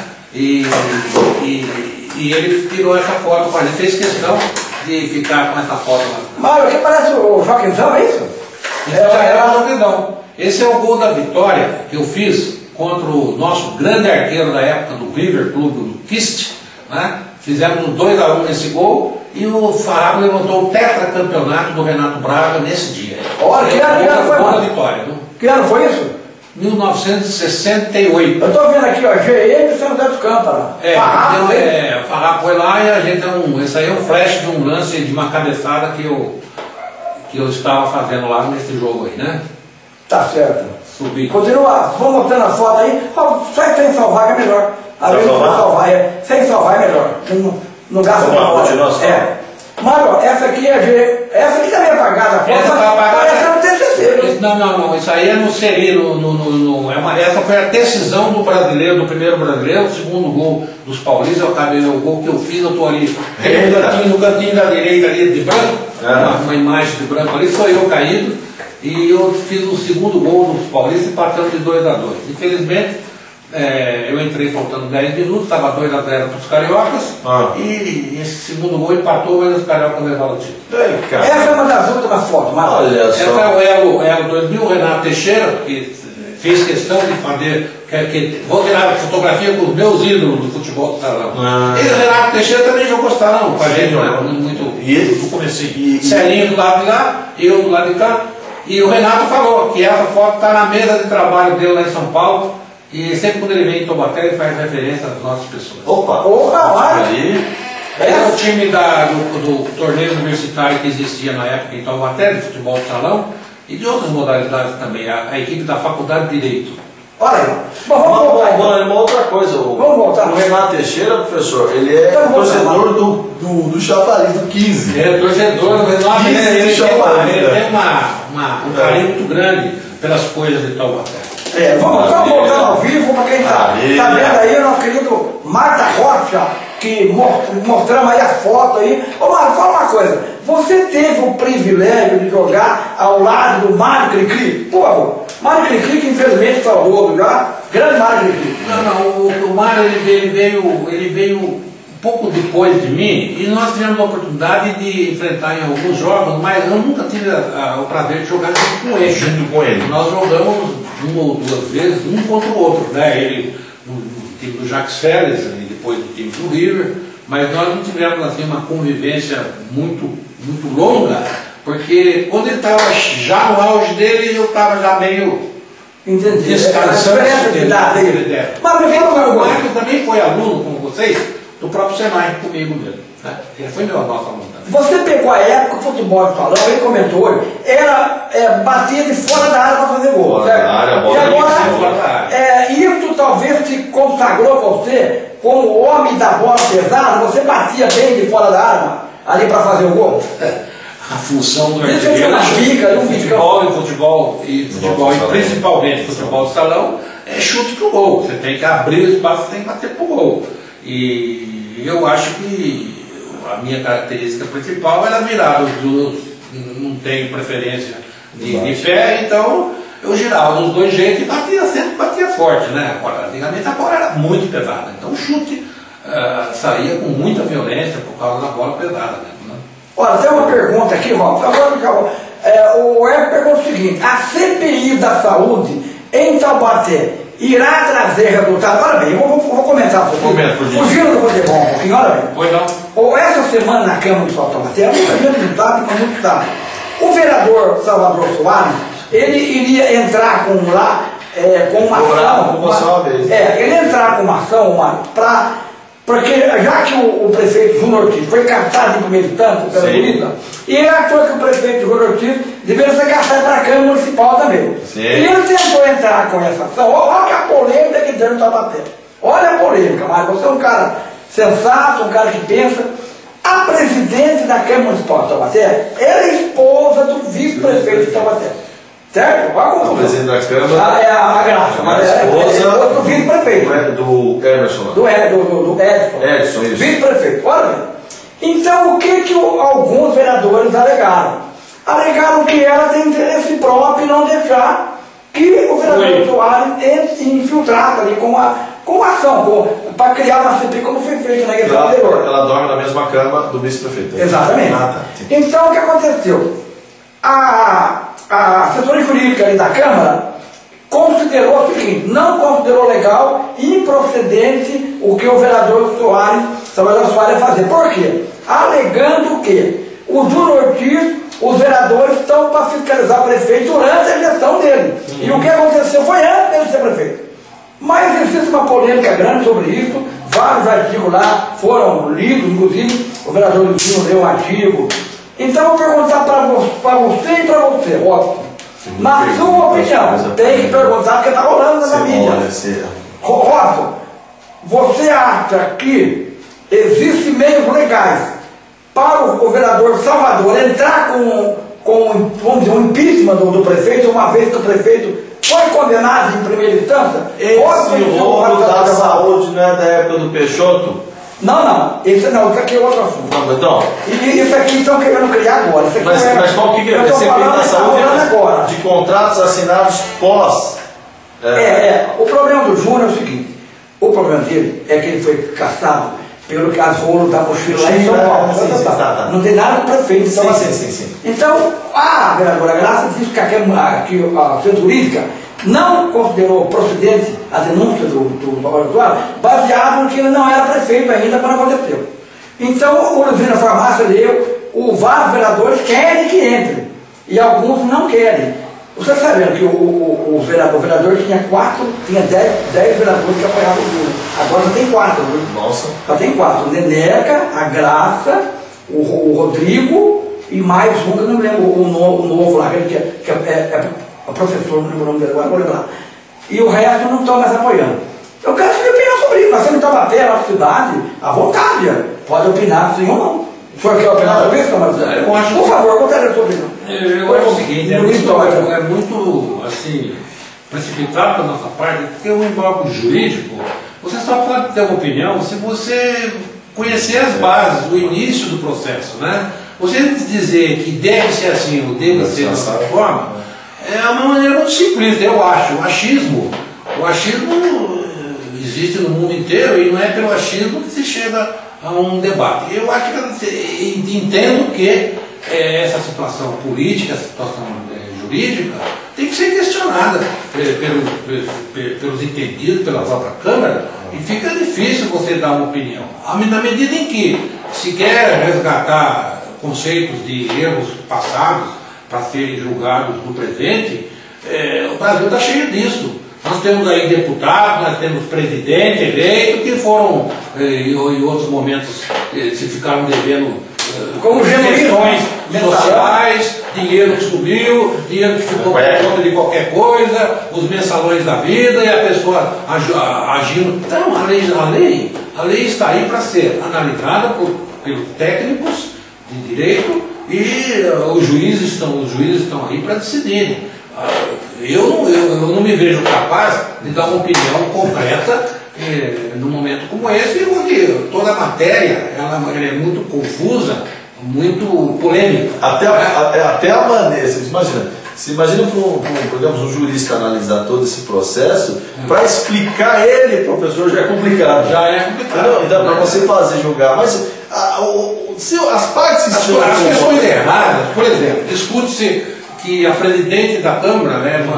E ele tirou essa foto para ele, fez questão de ficar com essa foto lá. Mário, que parece o Joaquimzão, é isso? O Joaquimzão. Esse é o gol da vitória que eu fiz contra o nosso grande arqueiro da época do River Clube, do Kist, né? Fizemos 2-1 nesse gol e o Farrapos levantou o tetracampeonato do Renato Braga nesse dia. Olha, que ano foi, da vitória, viu? Que ano foi isso? 1968. Eu estou vendo aqui, ó, GM e São José dos Campos. O Farrapos foi lá e a gente esse aí é um flash de um lance de uma cabeçada que eu estava fazendo lá nesse jogo aí, né? Tá certo. Subir. Continua, vou mostrando a foto aí, só sem salvar que é melhor. Às vezes sem salvar, sem salvar é melhor. Não gasta nada. Mário, essa aqui também é apagada. Essa está apagada. Essa não tem certeza. Não, isso aí é no Seri, essa foi a decisão do brasileiro, do primeiro brasileiro, o segundo gol dos paulistas, o gol que eu fiz, eu estou ali, no cantinho da direita ali de branco, uma imagem de branco ali, sou eu caído, e eu fiz o segundo gol dos paulistas e partamos de 2-2. Infelizmente, eu entrei faltando 10 minutos, estava 2-0 para os cariocas, e esse segundo gol empatou, mas os cariocas levaram o título. Essa é uma das últimas fotos, Mário. Olha só. Essa é o Elo 2000, o Renato Teixeira, que fez questão de fazer, vou tirar fotografia com os meus ídolos do futebol do salão. E o Renato Teixeira também jogou salão com a gente, muito. E ele do comecinho. Celinho do lado de lá, eu do lado de cá. E o Renato falou que essa foto está na mesa de trabalho dele lá em São Paulo. E sempre quando ele vem em Taubaté, ele faz referência às nossas pessoas. Ali. É o time do torneio universitário que existia na época em Taubaté, de futebol de salão, e de outras modalidades também, a equipe da Faculdade de Direito. Olha aí, vamos voltar. Uma outra coisa, vamos voltar. O Renato Teixeira, professor, ele é torcedor do Chafariz, do 15. É torcedor, mas ele tem um carinho muito grande pelas coisas de Taubaté. Vamos só voltar ao vivo para quem está vendo aí, o nosso querido Marta Rocha, que mostramos aí a foto aí. Ô Mário, fala uma coisa, você teve o privilégio de jogar ao lado do Mário Cricri? Por favor, Mário Cricri que infelizmente saudou já, grande Mário Cricri. Não, o Mário ele veio um pouco depois de mim e nós tivemos a oportunidade de enfrentar em alguns jogos, mas eu nunca tive o prazer de jogar junto com ele. Nós jogamos uma ou duas vezes, um contra o outro, né? Ele no time do Jacques Félix e depois do time do River, mas nós não tivemos assim uma convivência muito longa, porque quando ele estava já no auge dele, eu estava já meio descansando. Mas o Marcos também foi aluno, como vocês, do próprio Senai comigo mesmo. Né? Ele foi nosso aluno. Você pegou a época, o futebol de salão, ele comentou hoje, batia de fora da área para fazer gol. Fora da área, a bola fora da área. Isso talvez te consagrou você como homem da bola pesada, você batia bem de fora da área ali para fazer o gol? A função do artilheiro futebol e principalmente futebol de salão é chute pro gol. Você tem que abrir o espaço, você tem que bater pro gol. E eu acho que a minha característica principal era virar os dois, não tenho preferência de pé, então eu girava dos dois jeitos e sempre batia forte, né? Antigamente a bola era muito pesada, então o chute saía com muita violência por causa da bola pesada mesmo, né? Olha, tem uma pergunta aqui, Rob. O Hélio pergunta o seguinte: a CPI da saúde em Taubaté irá trazer resultado? Olha bem, eu vou comentar sobre isso. Fugindo do futebol um pouquinho, olha bem. Pois não. Ou essa semana na Câmara de Taubaté, muita gente não sabe, mas muito sabe. O vereador Salvador Soares, ele iria entrar com uma ação. Ele ia entrar com uma ação, porque já que o prefeito Júnior Ortiz foi caçado em primeiro instante pela polícia, e ele achou que o prefeito Júnior Ortiz deveria ser caçado para a Câmara Municipal também. Sim. E ele tentou entrar com essa ação. Olha a polêmica que deu no Taubaté. Olha a polêmica, mas você é um cara sensato, um cara que pensa. A presidente da Câmara Municipal de Taubaté é esposa do vice-prefeito de Taubaté. Certo? O presidente da Câmara é a Graça, mas é esposa do vice-prefeito. Do Emerson. Do Edson, isso. Vice-prefeito. Olha bem. Então, o que alguns vereadores alegaram? Alegaram que ela tem interesse próprio em não deixar que o vereador Soares entre infiltrado ali com a ação, para criar uma CPI como foi feito na eleição anterior. Ela dorme na mesma cama do vice-prefeito. Exatamente. Então, o que aconteceu? A assessoria jurídica ali da Câmara considerou o seguinte: não considerou legal e improcedente o que o vereador Salvador Soares ia fazer. Por quê? Alegando que o Júnior Ortiz, os vereadores estão para fiscalizar o prefeito durante a gestão dele. E o que aconteceu foi antes dele ser prefeito. Mas existe uma polêmica grande sobre isso. Vários artigos lá foram lidos, inclusive o vereador Luciano leu um artigo. Então eu vou perguntar para você e para você, Robson. Na sua opinião, tem que perguntar porque está rolando na mídia. Robson, você acha que existem meios legais para o governador Salvador entrar com vamos dizer, um impeachment do prefeito, uma vez que o prefeito foi condenado em primeira instância? Esse rolo da saúde não é da época do Peixoto? Não, esse aqui é outro assunto. Não, então, e isso aqui estão querendo criar agora. Mas qual que é a CPI da saúde de contratos assinados pós? O problema do Júnior é o seguinte: o problema dele é que ele foi caçado pelo casolo da mochila lá em São Paulo. Não tem nada com o prefeito. Então, sim. Então, a vereadora Graça disse que a Centro Jurídica não considerou procedente a denúncia do laboratório, baseado no que ele não era prefeito ainda quando aconteceu. Então, o Luizinho da Farmácia leu, vários vereadores querem que entre, e alguns não querem. Você sabendo que o vereador tinha 10 vereadores que apoiavam o Júnior. Agora já tem 4. Nossa. Já tem 4. O Neneca, a Graça, o Rodrigo e mais um, que eu não me lembro, o novo lá, que é o professor, não lembro o nome dele agora, vou lembrar. E o resto não estão mais apoiando. Eu quero que opinar sobre isso. Nós temos Taubaté, nossa cidade, à vontade. Pode opinar sim ou não. O senhor quer opinar sobre isso, mas por favor, gostaria sobre isso. Eu acho o seguinte, é muito assim, precipitado da nossa parte, porque o embargo jurídico, você só pode ter uma opinião se você conhecer as bases, o início do processo, né? Você dizer que deve ser assim ou deve ser dessa forma, é uma maneira muito simples, eu acho. O achismo existe no mundo inteiro e não é pelo achismo que se chega a um debate. Eu acho que entendo que essa situação política, essa situação jurídica, tem que ser questionada pelos entendidos, pela própria Câmara, e fica difícil você dar uma opinião. Na medida em que se quer resgatar conceitos de erros passados para serem julgados no presente, o Brasil está cheio disso. Nós temos aí deputados, nós temos presidente eleito que foram, em outros momentos, se ficaram devendo como questões sociais, dinheiro que subiu, dinheiro que ficou por conta de qualquer coisa, os mensalões da vida e a pessoa agindo. Então, a lei está aí para ser analisada pelos técnicos de direito e os juízes estão aí para decidirem. Eu não me vejo capaz de dar uma opinião concreta num momento como esse, onde toda a matéria ela é muito confusa, muito polêmica. Até a maneira, você imagina digamos, um jurista analisar todo esse processo, para explicar ele, professor, já é complicado. Então, para você julgar, mas as partes... As questões erradas, por exemplo, discute-se que a presidente da Câmara,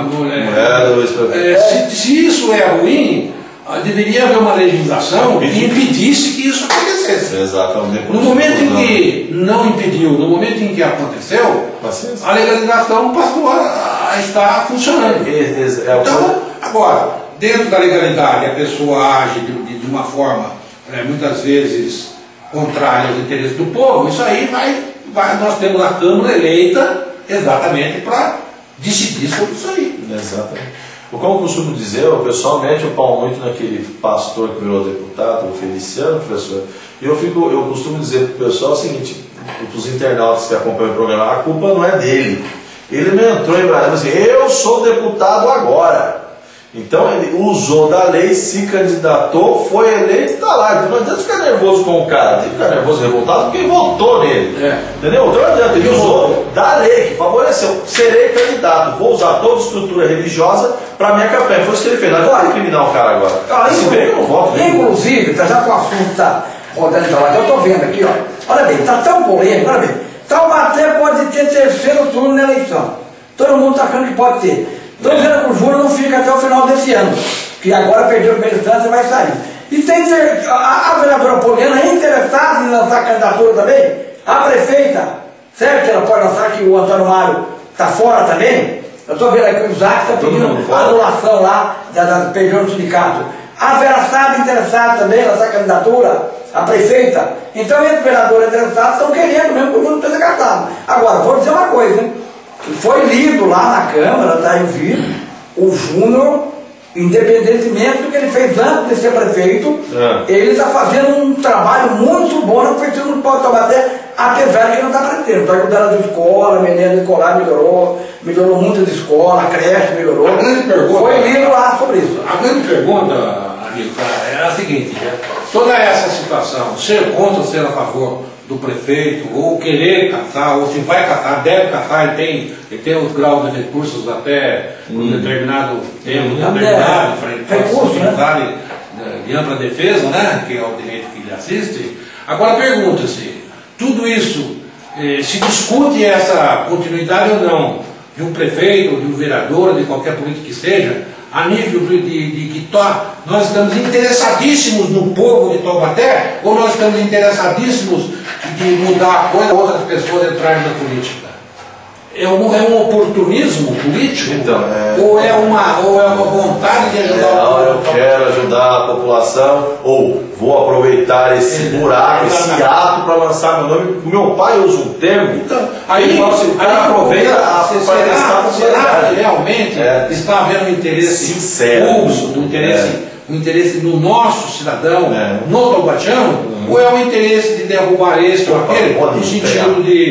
se isso é ruim, deveria haver uma legislação que impedisse que isso acontecesse. Exatamente. No momento em que não impediu, no momento em que aconteceu, a legalização passou a estar funcionando. Então, agora, dentro da legalidade, a pessoa age de uma forma, muitas vezes, contrária aos interesses do povo, isso aí nós temos a Câmara eleita exatamente para decidir sobre isso aí. Exatamente. Como eu costumo dizer, o pessoal mete o pau muito naquele pastor que virou deputado, o Feliciano, professor. E eu costumo dizer para o pessoal o seguinte, para os internautas que acompanham o programa, a culpa não é dele. Ele não entrou em Brasília assim, eu sou deputado agora. Então ele usou da lei, se candidatou, foi eleito e está lá. Então não adianta ficar nervoso com o cara, tem que ficar nervoso, revoltado, porque quem votou nele. Entendeu? Então não adianta, ele usou da lei que favoreceu. Serei candidato, vou usar toda a estrutura religiosa para minha campanha. Foi isso que ele fez. Não vai incriminar o cara agora. Se bem, eu não voto. Inclusive, já que o assunto está rodando para lá, eu estou vendo aqui, ó. Olha bem, está tão polêmico, olha bem. Taubaté pode ter terceiro turno na eleição. Todo mundo está achando que pode ter. Estou dizendo que o Júnior não fica até o final desse ano, que agora perdeu a primeira instância e vai sair. E tem a vereadora Poliana é interessada em lançar candidatura também? A prefeita, certo que ela pode lançar, que o Antônio Mário está fora também? Eu estou vendo aqui que o Zac está pedindo anulação lá, perdeu no sindicato. A Vera Sabe interessada também em lançar candidatura? A prefeita? Então, esses vereadores interessados estão querendo mesmo que o Júnior esteja cartado. Agora, vou dizer uma coisa, hein? Foi lido lá na Câmara, tá? Eu vi, o Júnior, independentemente do que ele fez antes de ser prefeito, ele está fazendo um trabalho muito bom na prefeitura do Pau de Taubaté, apesar de que não está pretendendo. Está ajudando as escolas, menina escolar melhorou muitas escolas, a creche melhorou. A grande pergunta, foi lido lá sobre isso. A grande pergunta, amigo, era a seguinte, toda essa situação, ser contra ou ser a favor do prefeito, ou querer catar, ou se vai catar, deve catar, ele tem os graus de recursos até um determinado tempo, determinado, para de ampla defesa, né, que é o direito que lhe assiste. Agora pergunta-se, tudo isso, se discute essa continuidade ou não, de um prefeito, de um vereador, de qualquer político que seja, a nível de que nós estamos interessadíssimos no povo de Taubaté, ou nós estamos interessadíssimos de mudar a coisa, outras pessoas entrarem na política? É um oportunismo político? Então, ou é uma vontade de ajudar o povo? Eu quero ajudar a população, ou vou aproveitar esse buraco, esse ato para lançar meu nome. O meu pai usa um termo. Então, aí aproveita. Será que realmente está havendo um interesse sincero, um interesse no nosso cidadão, no taubatiano, ou é um interesse de derrubar este ou aquele, no sentido de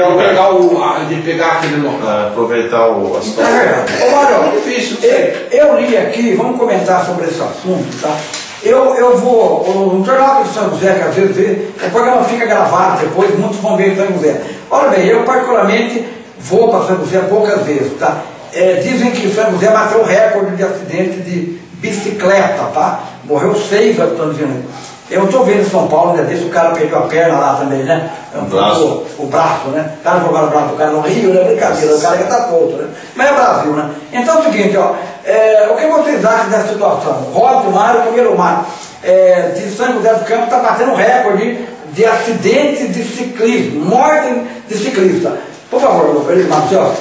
pegar aquele local? Aproveitar a situação. É difícil. Eu li aqui, vamos comentar sobre esse assunto, tá? Eu vou, no jornal de São José, que às vezes o programa fica gravado depois, muitos vão ver em São José. Olha bem, eu particularmente vou para São José poucas vezes, tá? Dizem que São José bateu o recorde de acidente de bicicleta, tá? Morreu 6 habitantes de Janeiro. Eu estou vendo em São Paulo, né, desde o cara perdeu a perna lá também, né? O braço, né? O cara jogaram o braço do cara no Rio, né? Brincadeira, o cara que está solto, né? Mas é Brasil, né? Então é o seguinte, ó, o que vocês acham dessa situação? Robson Mário, primeiro Mário, de São José do Campo está batendo recorde de acidentes de ciclismo, morte de ciclista. Por favor, meu querido Marcelo.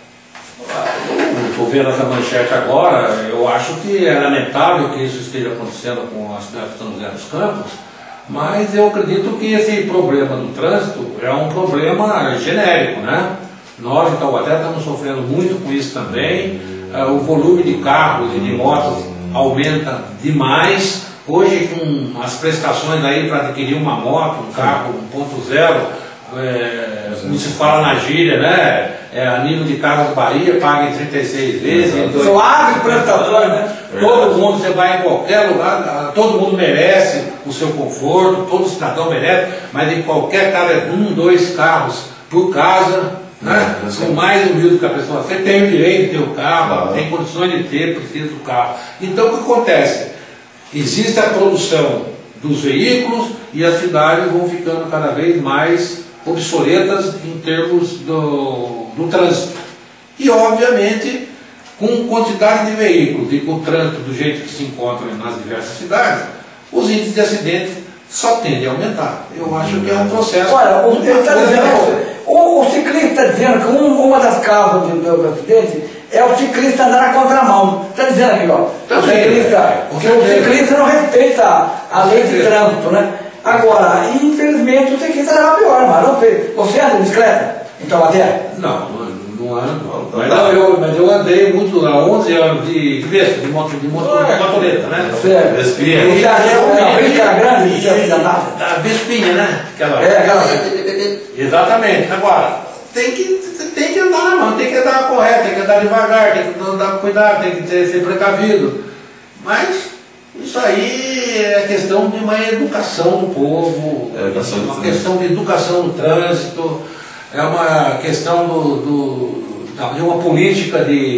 Estou vendo essa manchete agora, eu acho que é lamentável que isso esteja acontecendo com a cidade de São José dos Campos, mas eu acredito que esse problema do trânsito é um problema genérico, né? Nós em Taubaté estamos sofrendo muito com isso também, o volume de carros e de motos aumenta demais. Hoje, com as prestações aí para adquirir uma moto, um carro 1.0, como se fala na gíria, né? A nível de Casas Bahia, paga em 36 vezes. Suave prestações, né? Todo mundo, você vai em qualquer lugar, todo mundo merece o seu conforto, todo cidadão merece, mas em qualquer casa é 1, 2 carros por casa, né? Com mais humilde que a pessoa. Você tem o direito de ter o carro, tem condições de ter, precisa do carro. Então o que acontece? Existe a produção dos veículos e as cidades vão ficando cada vez mais obsoletas em termos do trânsito. E, obviamente, com quantidade de veículos e com o trânsito do jeito que se encontra nas diversas cidades, os índices de acidentes só tendem a aumentar. Eu acho que é um processo... Olha, o ciclista está dizendo que uma das causas do acidente é o ciclista andar na contramão. Está dizendo aqui, ó. O ciclista não respeita a lei de trânsito, né? Agora, infelizmente, o ciclista era pior, mas não fez. Você anda de bicicleta em Taubaté? Não ando. Mas eu andei muito há 11 anos de Vespa, de motoleta, né? Certo. Vespinha. Você é grande, você é da Vespinha, né? Aquela. Exatamente. Agora, tem que andar na mão, tem que andar correto, tem que andar devagar, tem que andar com cuidado, tem que ser precavido. Mas isso aí é questão de uma educação do povo, uma questão de educação do trânsito, é uma questão de uma política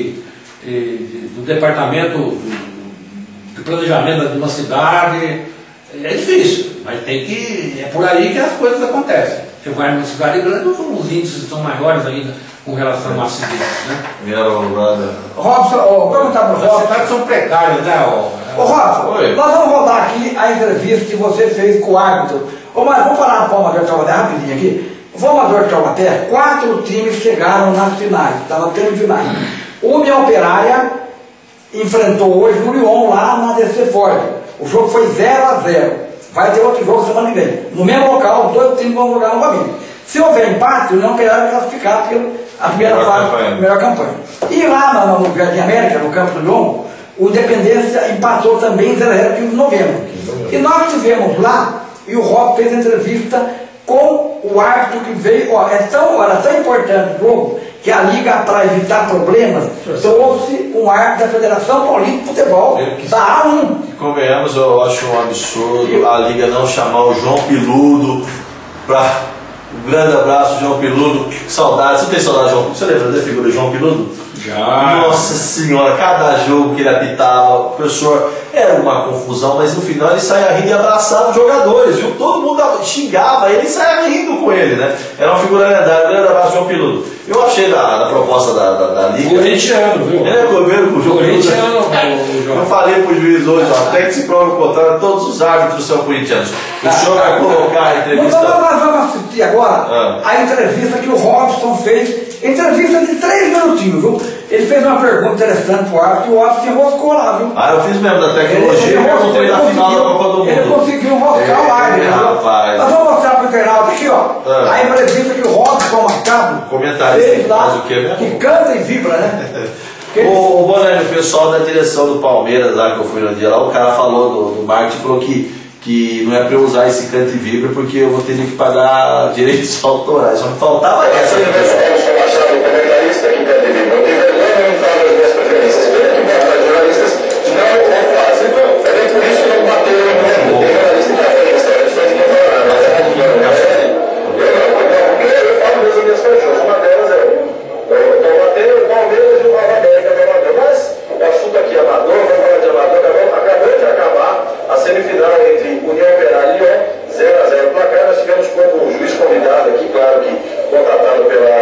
do departamento de planejamento de uma cidade. É difícil, mas é por aí que as coisas acontecem. Você vai numa cidade grande, os índices são maiores ainda com relação a acidentes, né? Robson, perguntar para o Robson. As cidades são precárias, né? Ô Robson, nós vamos rodar aqui a entrevista que você fez com o árbitro. Mas vamos falar do Palmador de Taubaté rapidinho aqui. O Palmador de Taubaté, 4 times chegaram nas finais, estavam tendo finais. O União Operária enfrentou hoje o Lyon lá na DC Ford. O jogo foi 0-0. Vai ter outro jogo semana que vem. No mesmo local, os 2 times vão jogar novamente. Se houver empate, o União Operária vai classificar a primeira fase, melhor campanha. E lá no Jardim América, no Campo do Leão, o Independência empatou também em 0-0 15 de novembro. E nós tivemos lá, e o Rob fez entrevista com o árbitro que veio. Era tão importante o jogo que a Liga, para evitar problemas, trouxe um árbitro da Federação Paulista de Futebol, da A1. E convenhamos, eu acho um absurdo a Liga não chamar o João Piludo para. Um grande abraço, João Piludo. Saudade. Você tem saudade, João? Você lembra da figura do João Piludo? Já. Nossa Senhora, cada jogo que ele apitava, o professor, era uma confusão, mas no final ele saía rindo e abraçava os jogadores, viu? Todo mundo xingava ele e saía rindo com ele, né? Era uma figura lendária. Um grande abraço, João Piludo. Eu achei da proposta da Liga. Corintiano, viu? Ele é coreano com o João Piludo. Eu falei para o juiz hoje, até que se prova o contrário, todos os árbitros são corintianos. O senhor vai colocar a entrevista. Nós vamos assistir agora a entrevista que o Robson fez. Entrevista de 3 minutinhos, viu? Ele fez uma pergunta interessante pro árbitro, e o árbitro se enroscou lá, viu? Eu fiz mesmo da tecnologia, eu perguntei na final da Copa do Mundo. Ele conseguiu enroscar o árbitro. Rapaz. Nós vamos mostrar pro internauta aqui, ó. A entrevista que o Robson Machado fez lá, que canta e vibra, né? O Bonani, o pessoal da direção do Palmeiras, lá que eu fui no dia lá, o cara falou do marketing, falou que não é para eu usar esse canto e vibra porque eu vou ter que pagar direitos autorais. Só me faltava essa, né, pessoal? Comentarista aqui da TV, não tem vergonha, não fala das minhas preferências. Os jornalistas não fazem. É por isso que não bateram, né? Tem jornalista que faz restaurante, mas ninguém fala nada. Eu falo das minhas paixões. Uma delas é eu bater o Palmeiras e o Nova América do Amador. Mas o assunto aqui é Amador, vamos falar de Amador, acabou de acabar a semifinal entre União Operária e Lyon, 0-0 placar. Nós tivemos como juiz convidado aqui, claro que contratado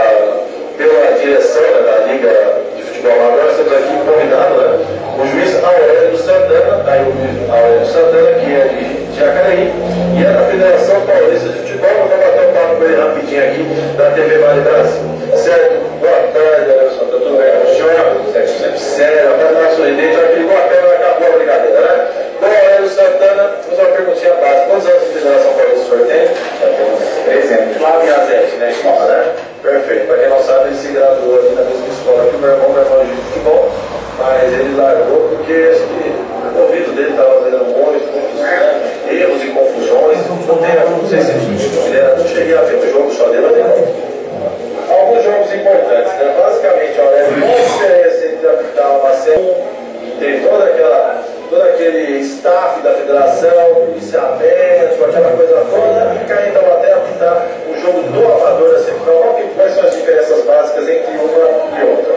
pela direção da Liga de Futebol Amador. Nós temos aqui um convidado, né? O juiz Aurélio Santana, Aurélio Santana, que é de Jacareí, e é da Federação Paulista de Futebol. Eu vou bater um papo com ele rapidinho aqui, da TV Vale Brasil. Certo? Boa tarde, Aurélio Santana, tudo bem? O senhor, sempre sério, até na sorridente, olha que ligou a câmera, acabou a brincadeira, né? Bom, Aurélio Santana, vamos uma perguntinha básica. Quantos anos de Federação Paulista o senhor tem? Já temos 3 anos. Lá em Azete, né? Escola, né? Perfeito. Para quem não sabe, ele se graduou ali na mesma escola que o meu irmão é de futebol, mas ele largou porque acho que o ouvido dele estava fazendo muitos erros e confusões. Não sei se não cheguei a ver o jogo só dele ali. Alguns jogos importantes, né? Basicamente, olha, qual a diferença entre apitar uma série, tem todo aquele staff da federação, policiamento, aquela coisa toda, ficar então até apitar o jogo do Amador da semifinal. Quais são as diferenças básicas entre uma e outra?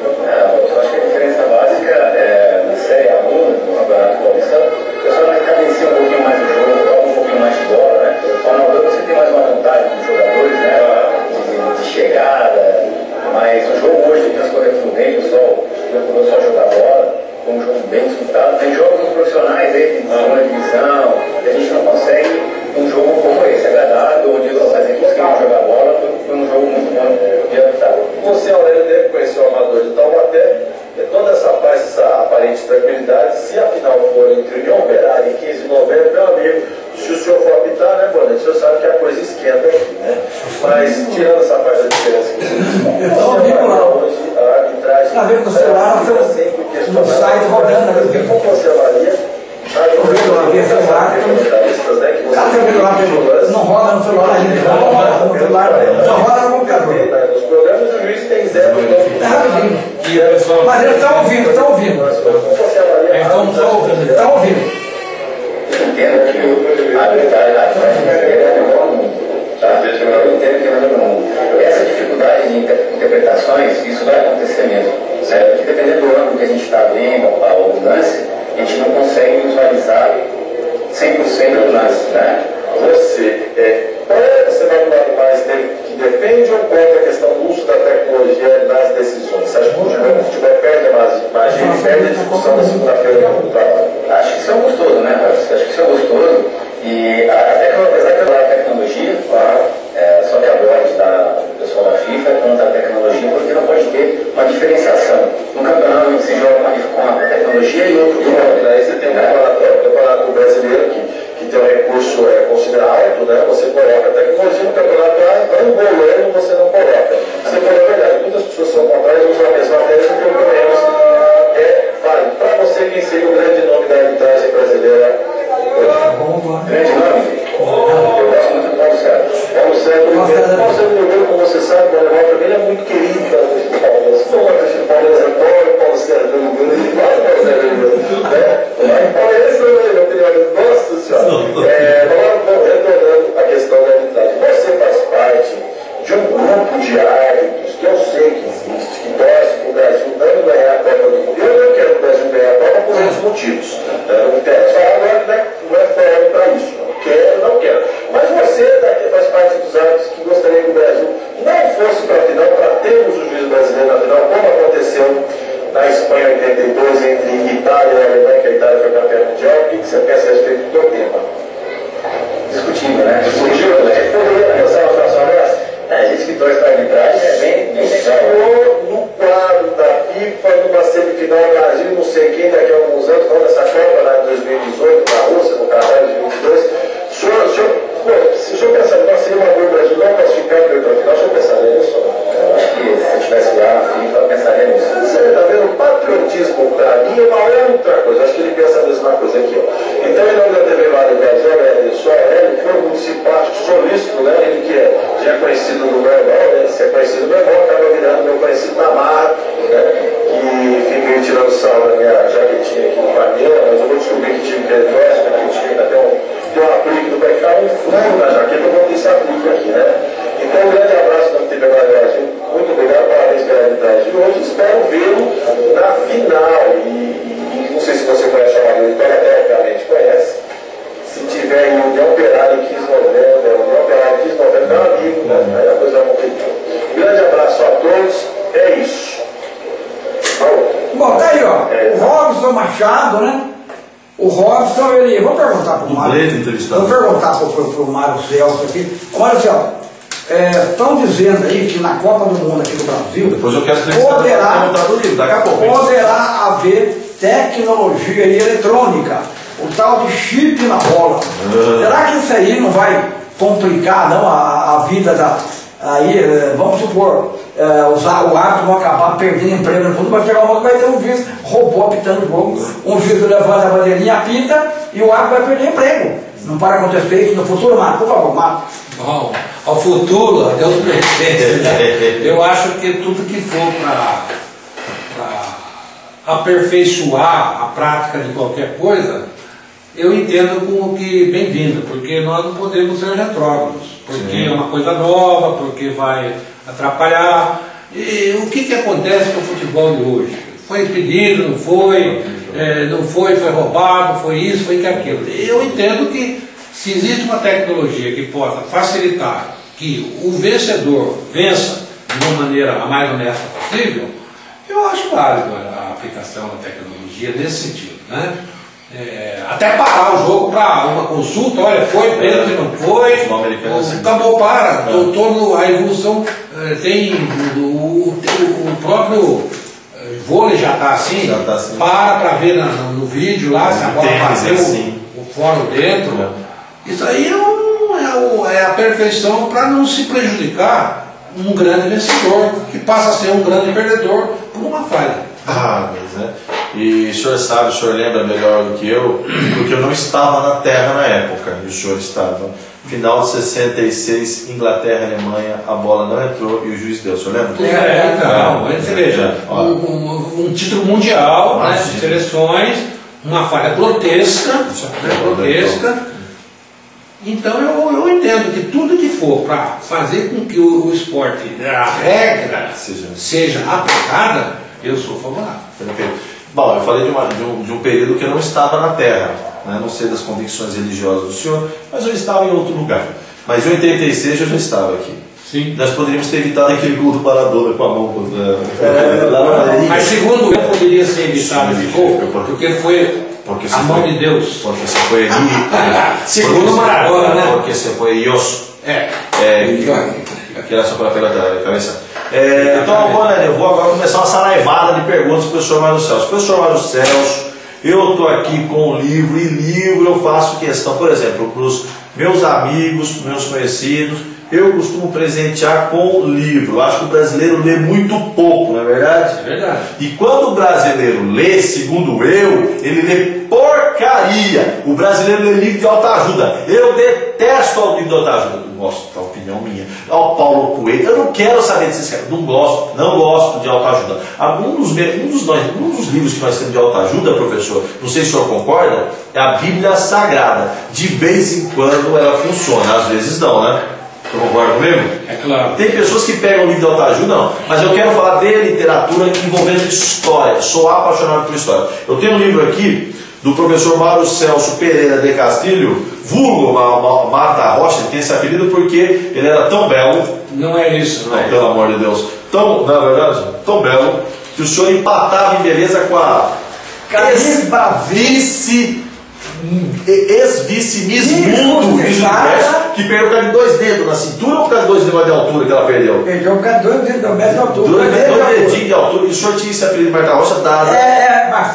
Eu acho que a diferença básica é na série A1, no Campeonato Paulista, o pessoal vai cadenciar um pouquinho mais o jogo, joga um pouquinho mais de bola, né? O Amador você tem mais uma vantagem dos jogadores, né? De chegada, mas o jogo hoje tem transcorrido tudo bem, o pessoal procurou só jogar bola, foi um jogo bem disputado. Tem jogos profissionais aí, tem segunda divisão, e a gente não consegue um jogo como esse, agradável, onde as equipes queriam jogar bola, foi um jogo muito bom de adaptar. Você, Aurélio, deve conhecer o Amador de Taubaté, toda essa paz, essa aparente tranquilidade, se a final for entre União Operária e 15 de novembro, meu amigo, se o senhor for habitar, né, Bonete, o senhor sabe que a coisa esquenta aqui, né? Mas, tirando essa parte da diferença que você hoje, a arbitragem... Está vendo no celular, no site rodando, como você avalia? Estou vendo lá, via celular, não roda no celular ainda, não roda no celular, só roda no computador. Nos programas o juiz tem 0. Está rapidinho. Mas eles estão ouvindo, estão ouvindo. Estão ouvindo. Eu entendo que a arbitragem é no mundo. Eu entendo que é no mundo. Essa dificuldade de interpretações, isso vai acontecer mesmo. Certo? Porque dependendo do ângulo que a gente está vendo, o lance, a gente não consegue visualizar 100% do lance, né? Você vai do lado mais que defende ou contra a questão do uso da tecnologia nas decisões? Você acha que o futebol perde a margem, perde a discussão da segunda-feira no trabalho? Acho que isso é gostoso, né, Rafa? Acho que isso é gostoso. E apesar da tecnologia, só que agora está o pessoal da FIFA contra a tecnologia, porque não pode ter uma diferenciação. No campeonato onde se joga com a tecnologia e outro jogo. Aí você tem um campeonato brasileiro que tem um recurso considerado alto, né? Você coloca a tecnologia no campeonato, angolano você não coloca. Você falou a verdade, muitas pessoas são contrárias, usam a mesma tese, que pelo menos vale. Para você, quem seria o grande nome da arbitragem brasileira hoje? Grande nome? Eu gosto muito do Paulo Sérgio. Paulo Sérgio, como você sabe, o Paulo para mim ele é muito querido pela torcida do Palmeiras. Não é torcida do Palmeiras agora, Paulo Sérgio, ele vai Paulo Sérgio, né? Palmeiras, na minha opinião, nossa senhora. Vamos retornando a questão da arbitragem. Você faz parte de um grupo de árbitros que eu sei que existe, que torce para o Brasil não ganhar a Copa do Mundo. Eu não quero que o Brasil ganhe a Copa por esses motivos. Não interessa. Não é fora para isso. Não quero. Mas você daqui faz parte dos árbitros que gostaria que o Brasil não fosse para a final, para termos o juiz brasileiro na final, como aconteceu na Espanha em 82, entre Itália e Alemanha, que a Itália foi campeã mundial. O que você pensa a respeito do tema? Discutível, né? Discutível, né? Poderia pensar uma situação dessa? A gente que torce para a arbitragem é bem legal. No quadro da FIFA, numa semifinal Brasil, não sei quem, daqui a alguns anos, falando dessa Copa lá em 2018, na Rússia, no Catar de 2022. Se o senhor pensar que seria uma boa o Brasil não classificar para a final, o senhor pensaria nisso? Eu acho que se eu estivesse lá na FIFA, eu pensaria nisso. Você está vendo? O patriotismo para mim é uma outra coisa. Acho que ele pensa a mesma coisa aqui. Ó. Então, em nome da TV Vale Brasil, ele foi muito simpático, solícito, né? Ele que já é conhecido no normal, né? Se é conhecido no normal, acaba virando meu conhecido na marra, né? Que fica aí tirando sal da minha jaquetinha aqui no Camila, mas eu vou descobrir que time que ele torce, porque o time até tem um aplique, vai ficar um fundo na jaqueta, eu vou ter esse aplique aqui, né? Então, um grande abraço da TV Vale Brasil, muito obrigado, parabéns pela arbitragem de hoje, espero vê-lo na final, e não sei se você conhece a Maria Vitória, obviamente conhece. Se tiver em União Operária em 15 de novembro, União Operária em 15 de novembro, é um amigo, né? Aí a coisa vai complicar. Grande abraço a todos, é isso. Bom, tá aí, ó. O Robson Machado, né? O Robson, ele. Vou perguntar pro Mário. Vou perguntar pro Mário Celso aqui. Mário Celso, estão dizendo aí que na Copa do Mundo aqui do Brasil. Depois eu quero poderá haver tecnologia eletrônica. O tal de chip na bola. Será que isso aí não vai complicar não, a vida da. Aí, vamos supor, o árbitro vai acabar perdendo emprego no fundo, vai chegar uma vai ter um juiz robô apitando o jogo, um juiz levanta a bandeirinha, apita e o árbitro vai perder emprego. Não para acontecer isso no futuro, Marco, por favor, Marco. Bom, ao futuro, até o presente, né? Eu acho que tudo que for para aperfeiçoar a prática de qualquer coisa, eu entendo como que bem-vindo, porque nós não podemos ser retrógrados, porque é uma coisa nova, porque vai atrapalhar. E o que acontece com o futebol de hoje? Foi pedido, não foi, foi roubado, foi isso, foi aquilo. Eu entendo que se existe uma tecnologia que possa facilitar que o vencedor vença de uma maneira a mais honesta possível, eu acho válido a aplicação da tecnologia nesse sentido, né? Até parar o jogo para uma consulta, olha, foi pênalti, não foi, acabou, para, a evolução tem o próprio vôlei já está assim, para ver no vídeo lá, se a bola bateu o fora dentro, isso aí é a perfeição para não se prejudicar um grande vencedor, que passa a ser um grande perdedor por uma falha. E o senhor sabe, o senhor lembra melhor do que eu, porque eu não estava na Terra na época, e o senhor estava. Final de 66, Inglaterra e Alemanha, a bola não entrou e o juiz deu, o senhor lembra? Você veja, um título mundial, né, de seleções, uma falha grotesca, Então eu entendo que tudo que for para fazer com que o esporte, a regra seja aplicada, eu sou favorável. Perfeito. Bom, eu falei de um período que eu não estava na Terra, né? Não sei das convicções religiosas do senhor, mas eu estava em outro lugar. Mas em 86 eu já estava aqui. Sim. Nós poderíamos ter evitado aquele gol do Maradona com a mão. Mas segundo eu, poderia ser evitado esse gol, porque foi a mão de Deus. Porque você foi ali. Segundo o Maradona, né? Porque você foi Iosso. Que era só pela cabeça. Então, eu vou agora começar uma saraivada de perguntas para o professor Mário Celso. Professor Mário Celso, eu estou aqui com o livro, e livro eu faço questão, por exemplo, para os meus amigos, para os meus conhecidos, eu costumo presentear com livro. Eu acho que o brasileiro lê muito pouco, não é verdade? É verdade. E quando o brasileiro lê, segundo eu, ele lê porcaria. O brasileiro lê livro de autoajuda. Eu detesto o livro de autoajuda. Não gosto, da opinião minha. Ao Paulo Coelho, eu não quero saber desses caras. Não gosto de autoajuda. Um dos livros que nós temos de autoajuda, professor, não sei se o senhor concorda, é a Bíblia Sagrada. De vez em quando ela funciona, às vezes não, né? Você concorda comigo? É claro. Tem pessoas que pegam o livro de autoajuda, não. Mas eu quero falar de literatura envolvendo história. Sou apaixonado por história. Eu tenho um livro aqui do professor Mário Celso Pereira de Castilho, vulgo Marta Rocha. Ele tem esse apelido porque ele era tão belo. Não é isso, não é? Pelo amor de Deus. Tão, na verdade, tão belo que o senhor empatava em beleza com a ex-vice Miss Mundo que perdeu por causa de 2 dedos na cintura ou por causa de 2 dedos de altura que ela perdeu? Perdeu por causa de 2 dedos de altura. 2 dedinhos de altura. E o senhor tinha esse apelido de Marta Rocha dado. Mas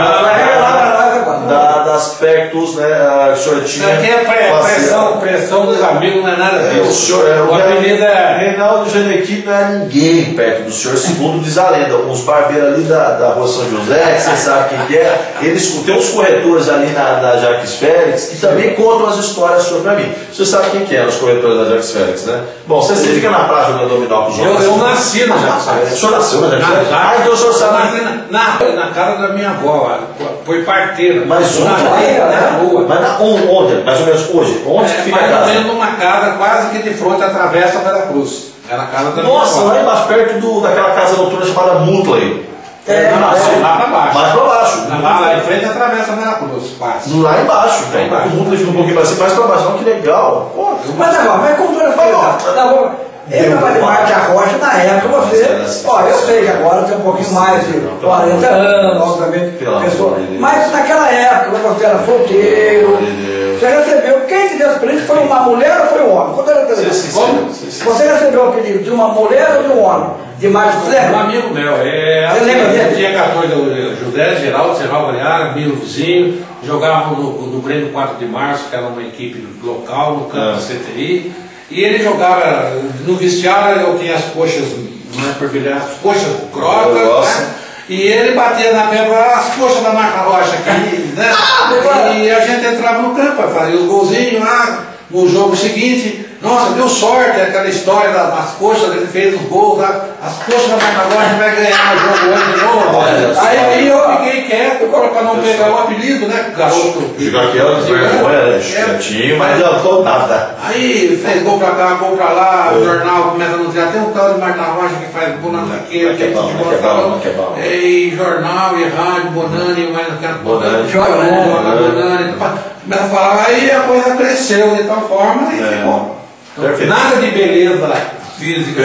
fala dado aspectos, né? O senhor tinha. Isso aqui é pressão dos amigos, não é nada disso. O apelido é Reinaldo Janequim, não é ninguém perto do senhor, segundo diz a lenda. Uns barbeiros ali da Rua São José, que você sabe quem que é, eles tem uns corretores ali na Jacques Félix que também contam as histórias sobre mim. Você sabe quem que é os corretores da Jacques Félix, né? Bom, você fica na praia jogando dominó com os outros. Eu nasci na Jacques Félix. O senhor nasceu na Jacques Félix? Então o senhor sabe. Na casa da minha avó, foi parteira. Mas onde? Na rua. Mas onde? Mais ou menos hoje? Onde que fica a casa? Mais ou menos numa casa quase que de frente atravessa a Veracruz. É na casa da minha avó. Nossa, lá embaixo, perto daquela casa noturna chamada Mutley. Lá pra baixo. Mais pra baixo. Lá em frente atravessa a Veracruz, quase. Lá embaixo, então. O Mutley fica um pouquinho mais pra baixo. Não, que legal. Pô, mas agora, mas como toda coisa, eu trabalhei de Marta Rocha na época, eu sei que agora tem um pouquinho mais de 40 anos, obviamente, pessoa, mas naquela época, quando você era solteiro, você recebeu, quem te deu esse apelido foi uma mulher ou foi um homem? Você recebeu o apelido de uma mulher ou de um homem? De Marcos Lembra? Um amigo meu, você lembra dele? Tinha 14, José Geraldo Serral Variaga, meu vizinho, jogavam no Grêmio 4 de Março, que era uma equipe local, no campo do CTI. E ele jogava no vestiário, eu tinha as coxas, não é perfilhar, as coxas grossas, né? E ele batia na pedra, as coxas da Marta Rocha aqui, né? E a gente entrava no campo, fazia os golzinhos lá, no jogo seguinte, nossa, deu sorte, aquela história das coxas, ele fez os gols, as coxas da Marta Rocha vai ganhar o jogo hoje de novo. Aí eu fiquei quieto para não pegar o apelido, né? Garoto. Jogar aquela vergonha, quietinho, mas eu tô nada. Aí fez gol pra cá, gol pra lá, o jornal começa a anunciar, tem um tal de Marta Rocha que faz Bonanza aqui, e jornal, e rádio, Bonani, mais Bonani, começa a falar, aí a coisa cresceu de tal forma e ficou. Nada de beleza física,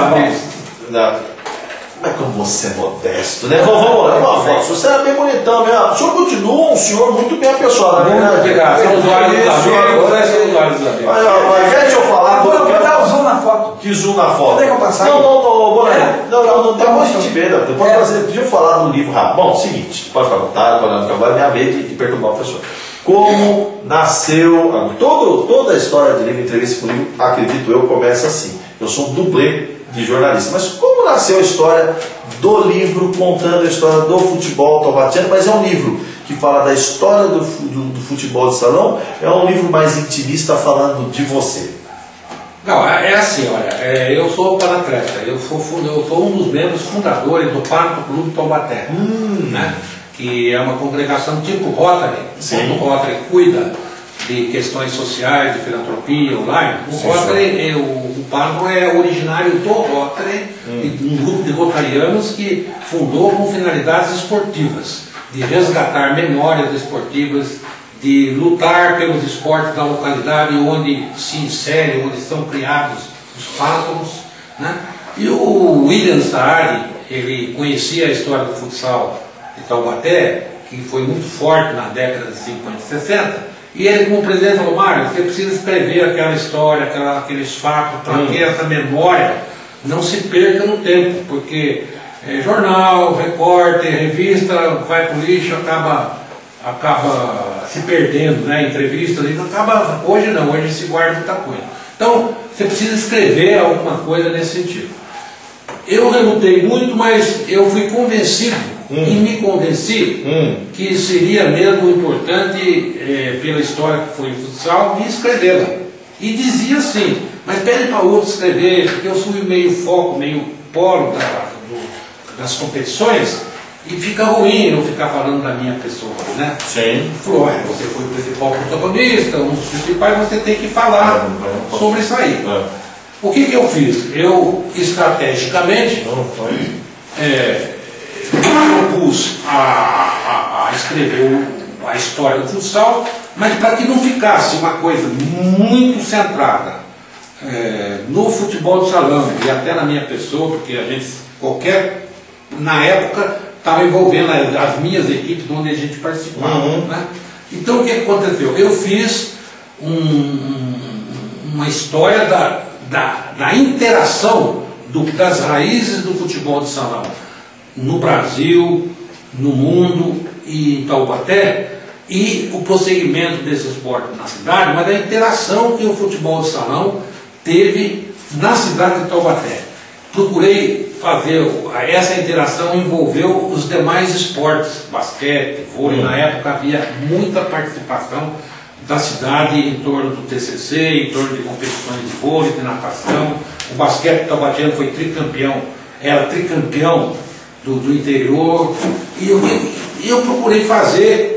mas como você é modesto, né? Vamos lá, uma foto. Você era bem bonitão mesmo. O senhor continua um senhor muito bem apessoado, né? São os olhos dos amigos. Deixa eu falar. Vou dar o zoom na foto. Que zoom na foto? Tem que passar? Não, Bonani. Não tem muito de ver. Depois fazer. Deixa eu falar do livro rápido. Bom, seguinte, pode ficar à vontade, porque agora é minha vez de perturbar o professor. Como nasceu, toda a história de livro, entrevista com livro, acredito eu, começa assim. Eu sou um dublê de jornalista. Mas como nasceu a história do livro, contando a história do futebol taubatiano, mas é um livro que fala da história do futebol de salão, é um livro mais intimista falando de você. Não, é assim, olha, eu sou paratleta, eu sou um dos membros fundadores do Parto Clube Taubaté, né? Que é uma congregação tipo Rotary. Sim. O Rotary cuida de questões sociais, de filantropia online. O Parto é originário do Rotary, de um grupo de rotarianos que fundou com finalidades esportivas, de resgatar memórias esportivas, de lutar pelos esportes da localidade onde se inserem, onde são criados os pátrimos, né? E o William Saari, ele conhecia a história do futsal de Taubaté, que foi muito forte na década de 50 e 60, e ele como presidente falou, Mário, você precisa escrever aquela história, aqueles fatos, para que essa memória não se perca no tempo, porque jornal, repórter, revista, vai para o lixo, acaba acaba se perdendo, né? Entrevistas, acaba, hoje não, hoje se guarda muita coisa. Então, você precisa escrever alguma coisa nesse sentido. Eu relutei muito, mas eu fui convencido e me convenci que seria mesmo importante, pela história que foi o futsal, me escrevê-la. E dizia assim, mas pede para outro escrever, porque eu fui meio foco, meio polo das competições, e fica ruim eu ficar falando da minha pessoa, né? Sim. Falou, você foi o principal protagonista, um dos principais, você tem que falar sobre isso aí. O que eu fiz? Eu, estrategicamente, propus a escrever a história do futsal, mas para que não ficasse uma coisa muito centrada no futebol de salão e até na minha pessoa, porque a gente, na época, estava envolvendo as minhas equipes onde a gente participava. Né? Então o que aconteceu? Eu fiz uma história da interação das raízes do futebol de salão no Brasil, no mundo e em Taubaté, e o prosseguimento desse esporte na cidade, mas da interação que o futebol de salão teve na cidade de Taubaté. Procurei fazer, essa interação envolveu os demais esportes, basquete, vôlei. Na época havia muita participação da cidade em torno do TCC, em torno de competições de vôlei, de natação. O basquete taubatiano foi tricampeão, era tricampeão do interior. E eu procurei fazer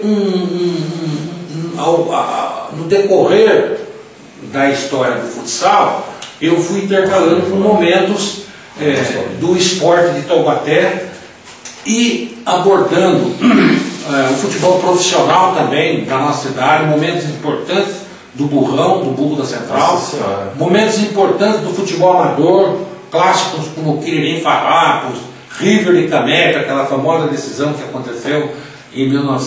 no decorrer da história do futsal, eu fui intercalando com momentos do esporte de Taubaté e abordando o futebol profissional também da nossa cidade, momentos importantes do Burrão, do Burro da Central, momentos importantes do futebol amador, clássicos como Quiririm Farrapos, River de Caneca, aquela famosa decisão que aconteceu em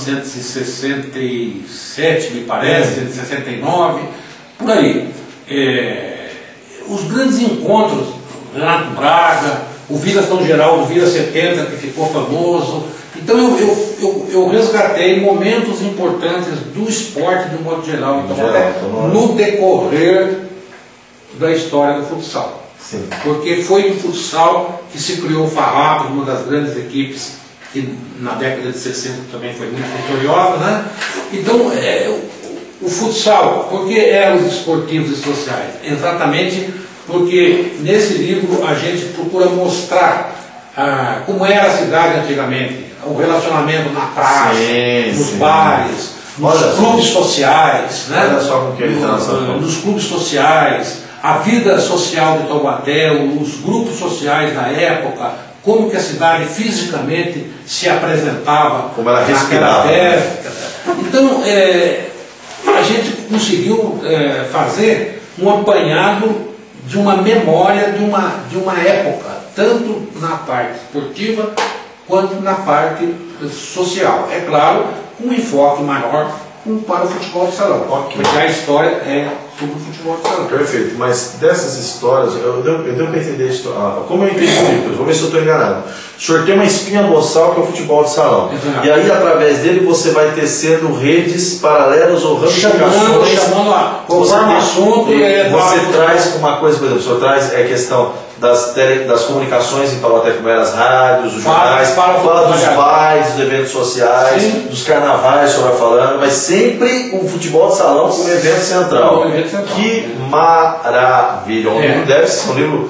1967, me parece, 69, por aí. Os grandes encontros, Renato Braga, o Vila São Geraldo, o Vila 70, que ficou famoso. Então eu resgatei momentos importantes do esporte de um modo geral, no decorrer da história do futsal. Sim. Porque foi no futsal que se criou o Farrapos, uma das grandes equipes que na década de 60 também foi muito vitoriosa, né? Então, o futsal, por que os esportivos e sociais? Exatamente porque nesse livro a gente procura mostrar como era a cidade antigamente, o relacionamento na praça, nos bares, nos clubes sociais, né? Olha só como que ele nos clubes sociais, a vida social de Taubaté, os grupos sociais na época, como que a cidade fisicamente se apresentava, como ela respirava. Então, a gente conseguiu fazer um apanhado de uma memória de uma época, tanto na parte esportiva quanto na parte social. É claro, com um enfoque maior para o futebol de salão, porque a história é sobre o futebol de salão. Perfeito, mas dessas histórias, eu devo para entender isso. Como eu entendi, vou ver se eu estou enganado. O senhor tem uma espinha dorsal que é o futebol de salão. Exato. E aí, através dele, você vai tecendo redes paralelas ou ramificações. Chamando conforme assunto. Você traz uma coisa, por exemplo, o senhor traz a questão das comunicações em Taubaté, como eram as rádios, os jornais, fala dos bailes, dos eventos sociais, sim, dos carnavais, o senhor vai falando, mas sempre o futebol de salão como evento central. Que maravilha! Deve ser um livro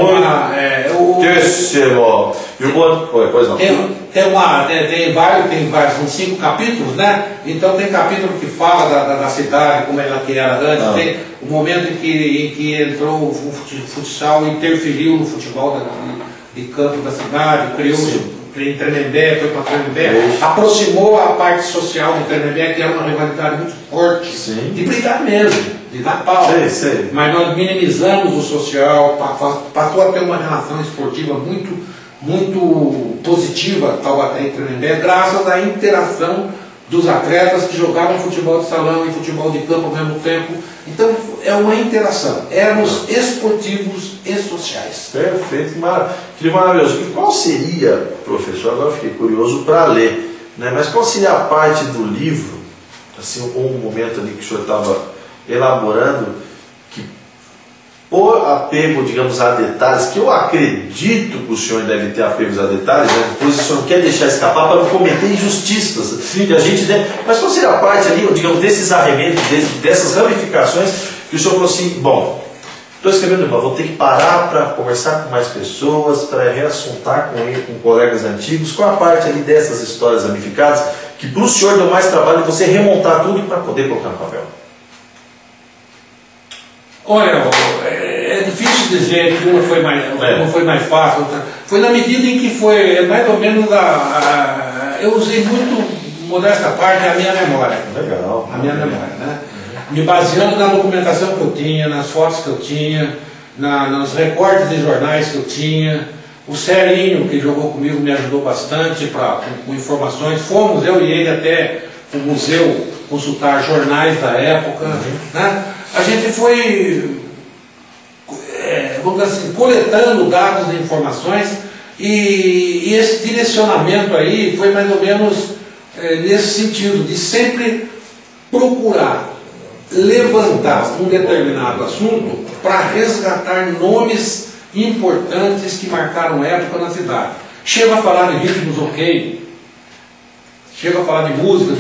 muitíssimo. E o pois não. Tem vários, são 5 capítulos, né? Então tem capítulo que fala da cidade, como ela que era antes, tem o momento em que entrou o futsal, interferiu no futebol de campo da cidade, criou em Tremembé, foi para Tremembé, aproximou a parte social de Tremembé, que era uma rivalidade muito forte, de brigar mesmo, de dar pau. Mas nós minimizamos o social, passou a ter uma relação esportiva muito positiva, Taubaté e Tremembé, graças à interação dos atletas que jogavam futebol de salão e futebol de campo ao mesmo tempo. Então é uma interação, éramos esportivos e sociais. Perfeito, que maravilhoso. E qual seria, professor, agora eu fiquei curioso para ler, né? Mas qual seria a parte do livro, assim, um momento ali que o senhor estava elaborando, que por apego, digamos, a detalhes, que eu acredito que o senhor deve ter apegos a detalhes, né? Depois o senhor não quer deixar escapar para não cometer injustiças, que a gente, né? Mas qual seria a parte ali, digamos, desses arremedos, dessas ramificações, que o senhor falou assim, bom, estou escrevendo, mas vou ter que parar para conversar com mais pessoas, para reassuntar com colegas antigos. Qual a parte ali dessas histórias ramificadas que para o senhor deu mais trabalho de você remontar tudo para poder colocar no papel? Olha, é difícil dizer que uma foi mais fácil, outra. Foi na medida em que foi mais ou menos eu usei muito, modesta parte, a minha memória. Legal. A minha memória, né? Me baseando na documentação que eu tinha, nas fotos que eu tinha, nos recortes de jornais que eu tinha. O Celinho, que jogou comigo, me ajudou bastante com informações. Fomos, eu e ele, até o museu consultar jornais da época. Né? A gente foi, vamos dizer assim, coletando dados e informações, e esse direcionamento aí foi mais ou menos nesse sentido, de sempre procurar levantar um determinado assunto para resgatar nomes importantes que marcaram época na cidade. Chega a falar de ritmos ok, chega a falar de música,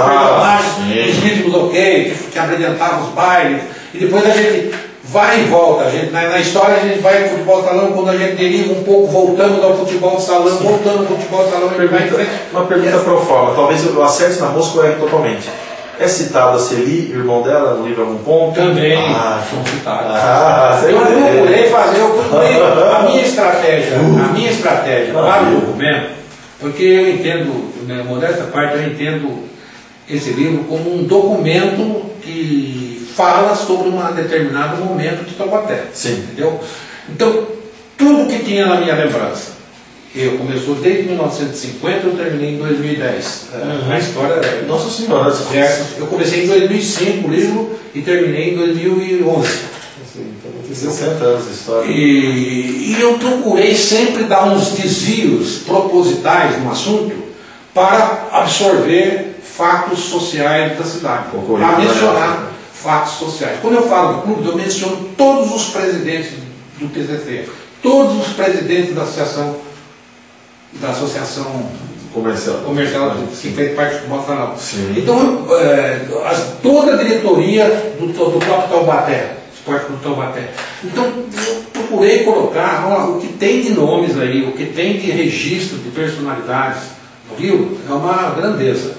dos ritmos ok, que abrilhantavam os bailes, e depois a gente vai e volta. Na história a gente vai ao futebol de salão, quando a gente deriva um pouco, voltamos ao futebol de salão, voltando ao futebol de salão, uma pergunta pro forma, talvez eu acerte na moça ou erre totalmente. É citado a Celi, irmão dela, no livro Algum Ponto? Também, são citados. Eu procurei fazer, a minha estratégia para o documento, porque eu entendo, na modesta parte, eu entendo esse livro como um documento que fala sobre um determinado momento de Taubaté. Sim. Entendeu? Então, tudo que tinha na minha lembrança, começou desde 1950, eu terminei em 2010. A história é... Nossa Senhora! Eu comecei em 2005 o livro e terminei em 2011. Então, tem 60 anos de história. E eu procurei sempre dar uns desvios propositais no assunto para absorver fatos sociais da cidade, para mencionar fatos sociais. Quando eu falo de clubes, eu menciono todos os presidentes do TCC, todos os presidentes da Associação Comercial que fez parte do futebol nacional. Então, toda a diretoria do próprio Taubaté, Esporte do Taubaté. Então, eu procurei colocar o que tem de nomes aí, o que tem de registro de personalidades no Rio, é uma grandeza.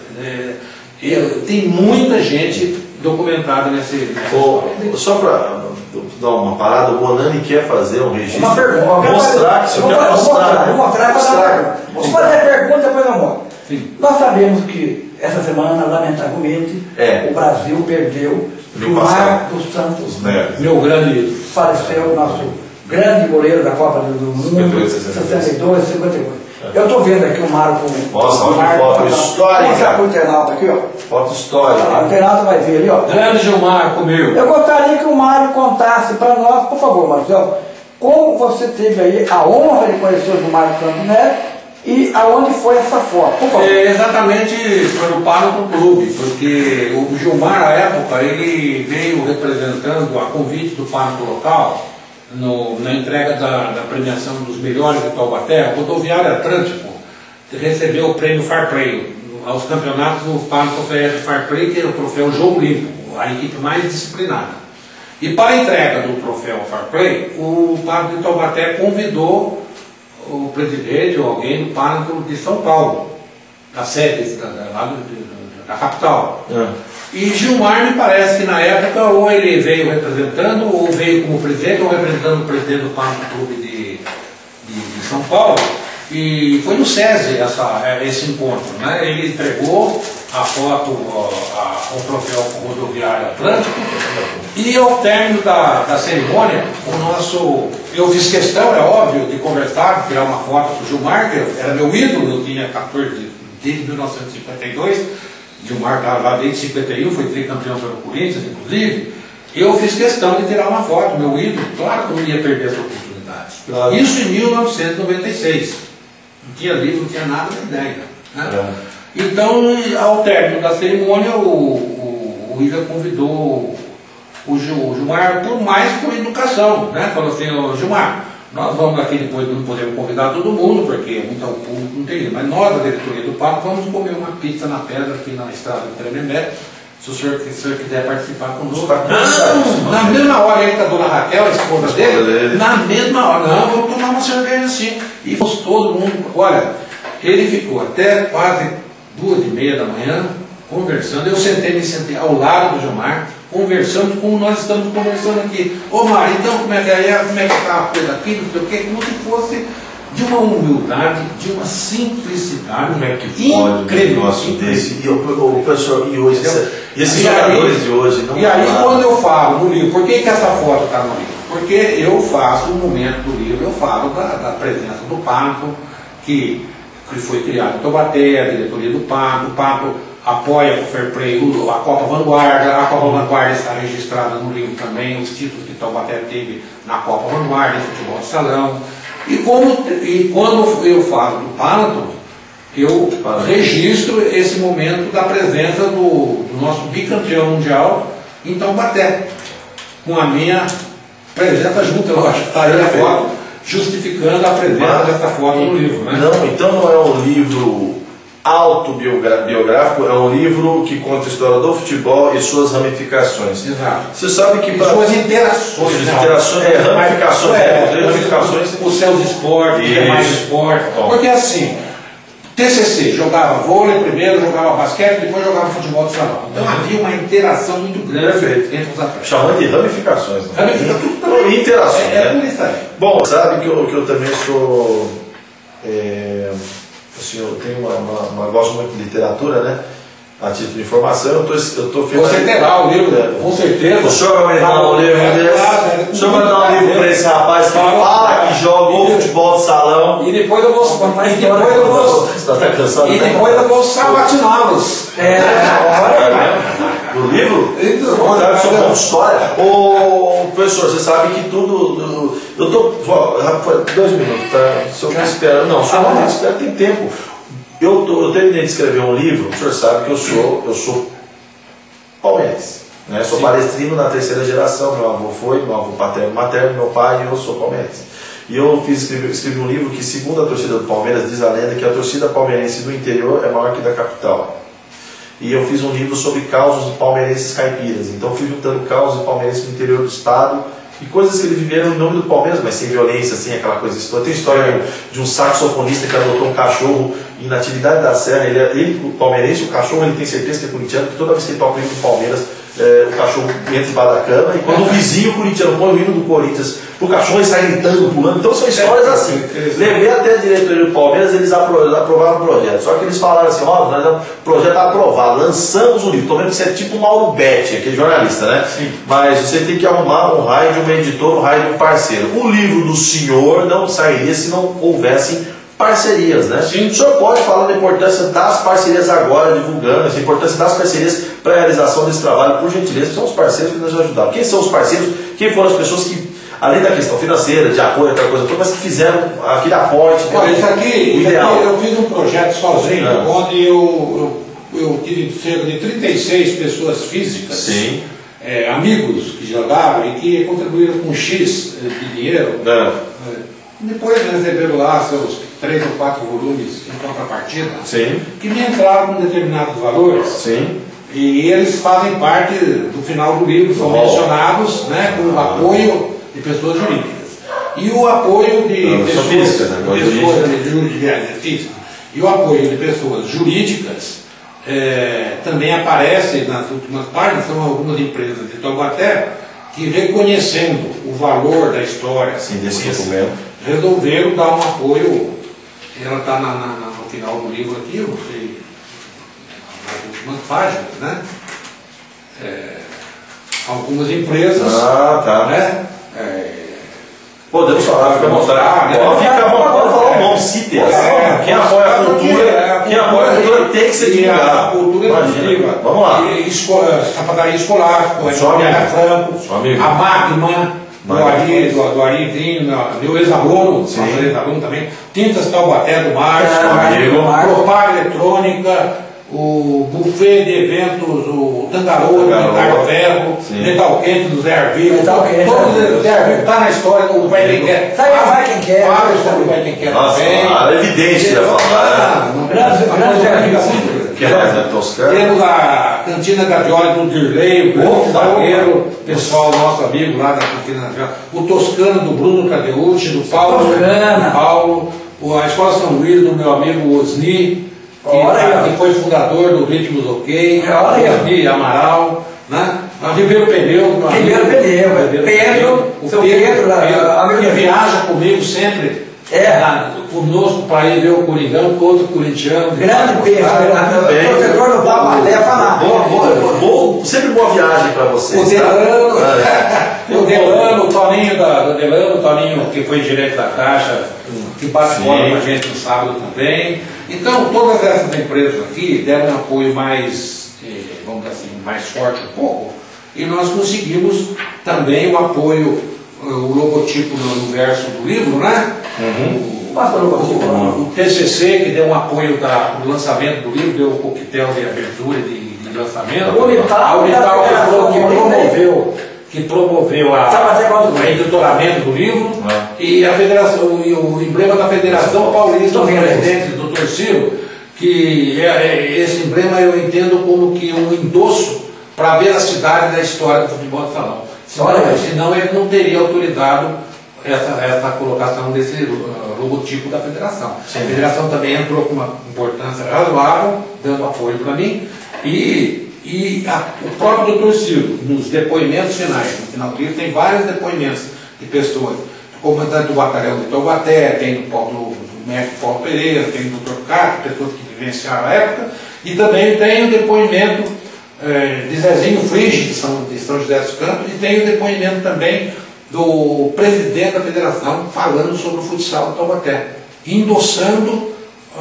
Tem muita gente documentada nesse só para dar uma parada, o Bonani quer fazer um registro. Uma pergunta. Mostrar que você quer mostrar. Vou mostrar para dar. Vou fazer a pergunta e depois eu mostro. Nós sabemos que essa semana, lamentavelmente, o Brasil perdeu Gilmar dos Santos. Meu grande ídolo. Faleceu o nosso grande goleiro da Copa do Mundo, 62, 58. Eu estou vendo aqui o Marco. Nossa, olha que foto histórica. Mostra para o internauta aqui, ó. Foto histórica. O internauta vai ver ali, ó. Grande Gilmar comigo. Eu gostaria que o Mário contasse para nós, por favor, Marcelo, como você teve aí a honra de conhecer o Gilmar Santos Neto e aonde foi essa foto, por favor. Exatamente, foi no Pároco Clube, porque o Gilmar, à época, ele veio representando a convite do Pároco local, na entrega da premiação dos melhores de Taubaté. O Rodoviário Atlântico recebeu o prêmio Fair Play. Aos campeonatos, o Pároco oferece o Fair Play, que é o troféu Jogo Olímpico, a equipe mais disciplinada. E para a entrega do troféu Fair Play, o Pároco de Taubaté convidou o presidente ou alguém do Pároco de São Paulo, da sede, da capital. E Gilmar, me parece que na época, ou ele veio representando, ou veio como presidente, ou representando o presidente do Pároco Clube de São Paulo. E foi no SESI esse encontro, né? Ele entregou a foto, o troféu Rodoviário Atlântico, e ao término da cerimônia, eu fiz questão, é óbvio, de conversar, tirar uma foto com o Gilmar, que era meu ídolo, eu tinha 14, desde 1952, Gilmar estava lá desde 51, foi tricampeão pelo Corinthians, inclusive. Eu fiz questão de tirar uma foto, meu ídolo, claro que eu não ia perder essa oportunidade. Isso em 1996. Não tinha livro, não tinha nada de ideia. Né? Então, ao término da cerimônia, o Ida convidou o Gilmar mais por educação, né? Falou assim, ô Gilmar, nós vamos aqui depois, não podemos convidar todo mundo, porque muito ao público não tem, mas nós, da diretoria do Pato, vamos comer uma pizza na pedra aqui na estrada do Tremembé, se o senhor quiser participar conosco. Na mesma hora, ele com a dona Raquel, a esposa dele, na mesma hora, não, vamos tomar uma cerveja assim. E fomos todo mundo, olha, ele ficou até quase 2h30 da manhã, conversando. Eu me sentei ao lado do Gilmar, conversando como nós estamos conversando aqui. Ô Mar, então como é que está a coisa aqui, não sei o quê, como se fosse de uma humildade, de uma simplicidade. Como é que pode um negócio desse? E o professor, e hoje, e esses jogadores de hoje não. E aí quando eu falo no livro, por que essa foto está no livro? Porque eu faço um momento do livro, eu falo da presença do Pato, que foi criado em Taubaté, a diretoria do Pato. O Pato apoia o Fair Play, a Copa Vanguarda. A Copa Vanguarda está registrada no livro também, os títulos que Taubaté teve na Copa Vanguarda, em futebol de salão. E quando eu falo do Pato, eu registro esse momento da presença do nosso bicampeão mundial em Taubaté, com a minha presença junto, eu acho que está aí a foto, justificando a presença dessa foto no livro. Né? Não, então não é um livro autobiográfico, é um livro que conta a história do futebol e suas ramificações. Exato. Você sabe que suas interações. Ramificações. Os seus esportes, os demais esportes. Porque assim, TCC jogava vôlei primeiro, jogava basquete, depois jogava futebol de salão. Então havia uma interação muito grande entre os atletas. Chamando de ramificações. Interações. Por isso aí. Bom, sabe que eu também sou. Assim, eu tenho gosto muito de literatura, né? A título de informação, eu estou Você terá o livro, com certeza. O senhor vai me dar um livro desse? O senhor vai dar um livro para esse rapaz que fala que joga futebol de salão? E depois eu vou sabatiná-los. Do livro? Isso é uma boa história. Ô, professor, você sabe que tudo. Eu estou. 2 minutos, tá? Se eu me espero. Não, o senhor não espera, tem tempo. Eu terminei de escrever um livro, o senhor sabe que eu sou palmeirense. Né? Sou palestrino na 3ª geração, meu avô paterno, materno, meu pai, e eu sou palmeirense. E eu escrevi um livro que, segundo a torcida do Palmeiras, diz a lenda que a torcida palmeirense do interior é maior que da capital. E eu fiz um livro sobre causos de palmeirenses caipiras. Então eu fui juntando causos de palmeirenses do interior do estado e coisas que eles viveram em nome do Palmeiras, mas sem violência, assim, aquela coisa. Tem história de um saxofonista que adotou um cachorro em Natividade da Serra. Ele o palmeirense, o cachorro, ele tem certeza que é corintiano, porque toda vez que ele toca o hino do Palmeiras, o cachorro entra debaixo da cama, e quando o vizinho corintiano põe o hino do Corinthians, o cachorro ele sai gritando, pulando. Então são histórias assim. Levei até a diretoria do Palmeiras, eles aprovaram o projeto. Só que eles falaram assim, o projeto está aprovado, lançamos o livro. Estou vendo que você é tipo o Mauro Betti, aquele jornalista, né? Sim. Mas você tem que arrumar um raio de um editor, um raio de um parceiro. O livro do senhor não sairia se não houvessem parcerias, né? Sim. O senhor pode falar da importância das parcerias agora, divulgando a importância das parcerias para a realização desse trabalho, por gentileza, são os parceiros que nos ajudaram. Quem são os parceiros? Quem foram as pessoas que, além da questão financeira, de apoio, aquela coisa toda, mas que fizeram aquele aporte? Olha, isso aqui eu fiz um projeto sozinho, onde eu tive cerca de 36 pessoas físicas, sim, amigos que jogavam e que contribuíram com X de dinheiro. Depois receberam lá seus 3 ou 4 volumes em contrapartida, sim, que me entraram com determinados valores. Sim. E eles fazem parte do final do livro, são mencionados, né, com o apoio de pessoas jurídicas. E o apoio de pessoas jurídicas também aparece nas últimas páginas. São algumas empresas de Taubaté que, reconhecendo o valor da história desse documento, resolveram dar um apoio. Ela está no final do livro aqui, eu não sei, nas últimas páginas, né? Algumas empresas. Né? Podemos falar, fica à vontade. Pode falar o nome, cite. Quem apoia a cultura, tem que ser divulgado. A cultura educativa. Vamos lá. Sapataria Escolar, a Franco, a Magma, do Ari Vinho, meu ex-aluno, nosso ex-aluno também, Tintas Taubaté do Márcio, Propag Eletrônica, o buffet de eventos, o Tangaroa, do Ricardo Ferro, Metal Quente do Zé Arvigo, todos eles, Zé Arvigo está na história do Vai Quem Quer. Vai Quem Quer. Vários sobre Vai Quem Quer também. É evidente que ia falar. Temos a Cantina Gavioli do Dirley, o grande zagueiro, pessoal, nosso amigo lá da Cantina Gavioli, o Toscano do Bruno Cadeucci, do Paulo, a Escola São Luís do meu amigo Osni, que foi fundador do Ritmos OK, Osni Amaral, né? A Ribeiro Pneu, o Pedro, que viaja comigo sempre. Conosco para ir ver o Coringão, outro corintiano. Grande peso, torcedor do Taubaté fanático. Sempre boa viagem para vocês. O Delano, o Toninho, que foi direto da Caixa, que participou com a gente no sábado também. Então, todas essas empresas aqui deram um apoio mais, vamos dizer assim, mais forte um pouco, e nós conseguimos também o apoio, o logotipo no verso do livro, né? O TCC, que deu um apoio no lançamento do livro, deu um coquetel de abertura de lançamento. A Unital que promoveu o editoramento do livro, e a federação, o emblema da Federação Paulista do presidente do Dr. Ciro, que esse emblema eu entendo como que um endosso para ver a cidade da história do futebol de salão. Senão ele não teria autorizado essa colocação desse logotipo da federação. A federação também entrou com uma importância razoável, dando apoio para mim, e o próprio Dr. Ciro, nos depoimentos finais, no final do livro, tem vários depoimentos de pessoas, o comandante do batalhão de Taubaté, tem o médico Paulo Pereira, tem o Dr. Cato, pessoas que vivenciaram a época, e também tem o depoimento de Zezinho Frigi, de São José dos Campos, e tem o depoimento também do presidente da federação falando sobre o futsal do Taubaté, endossando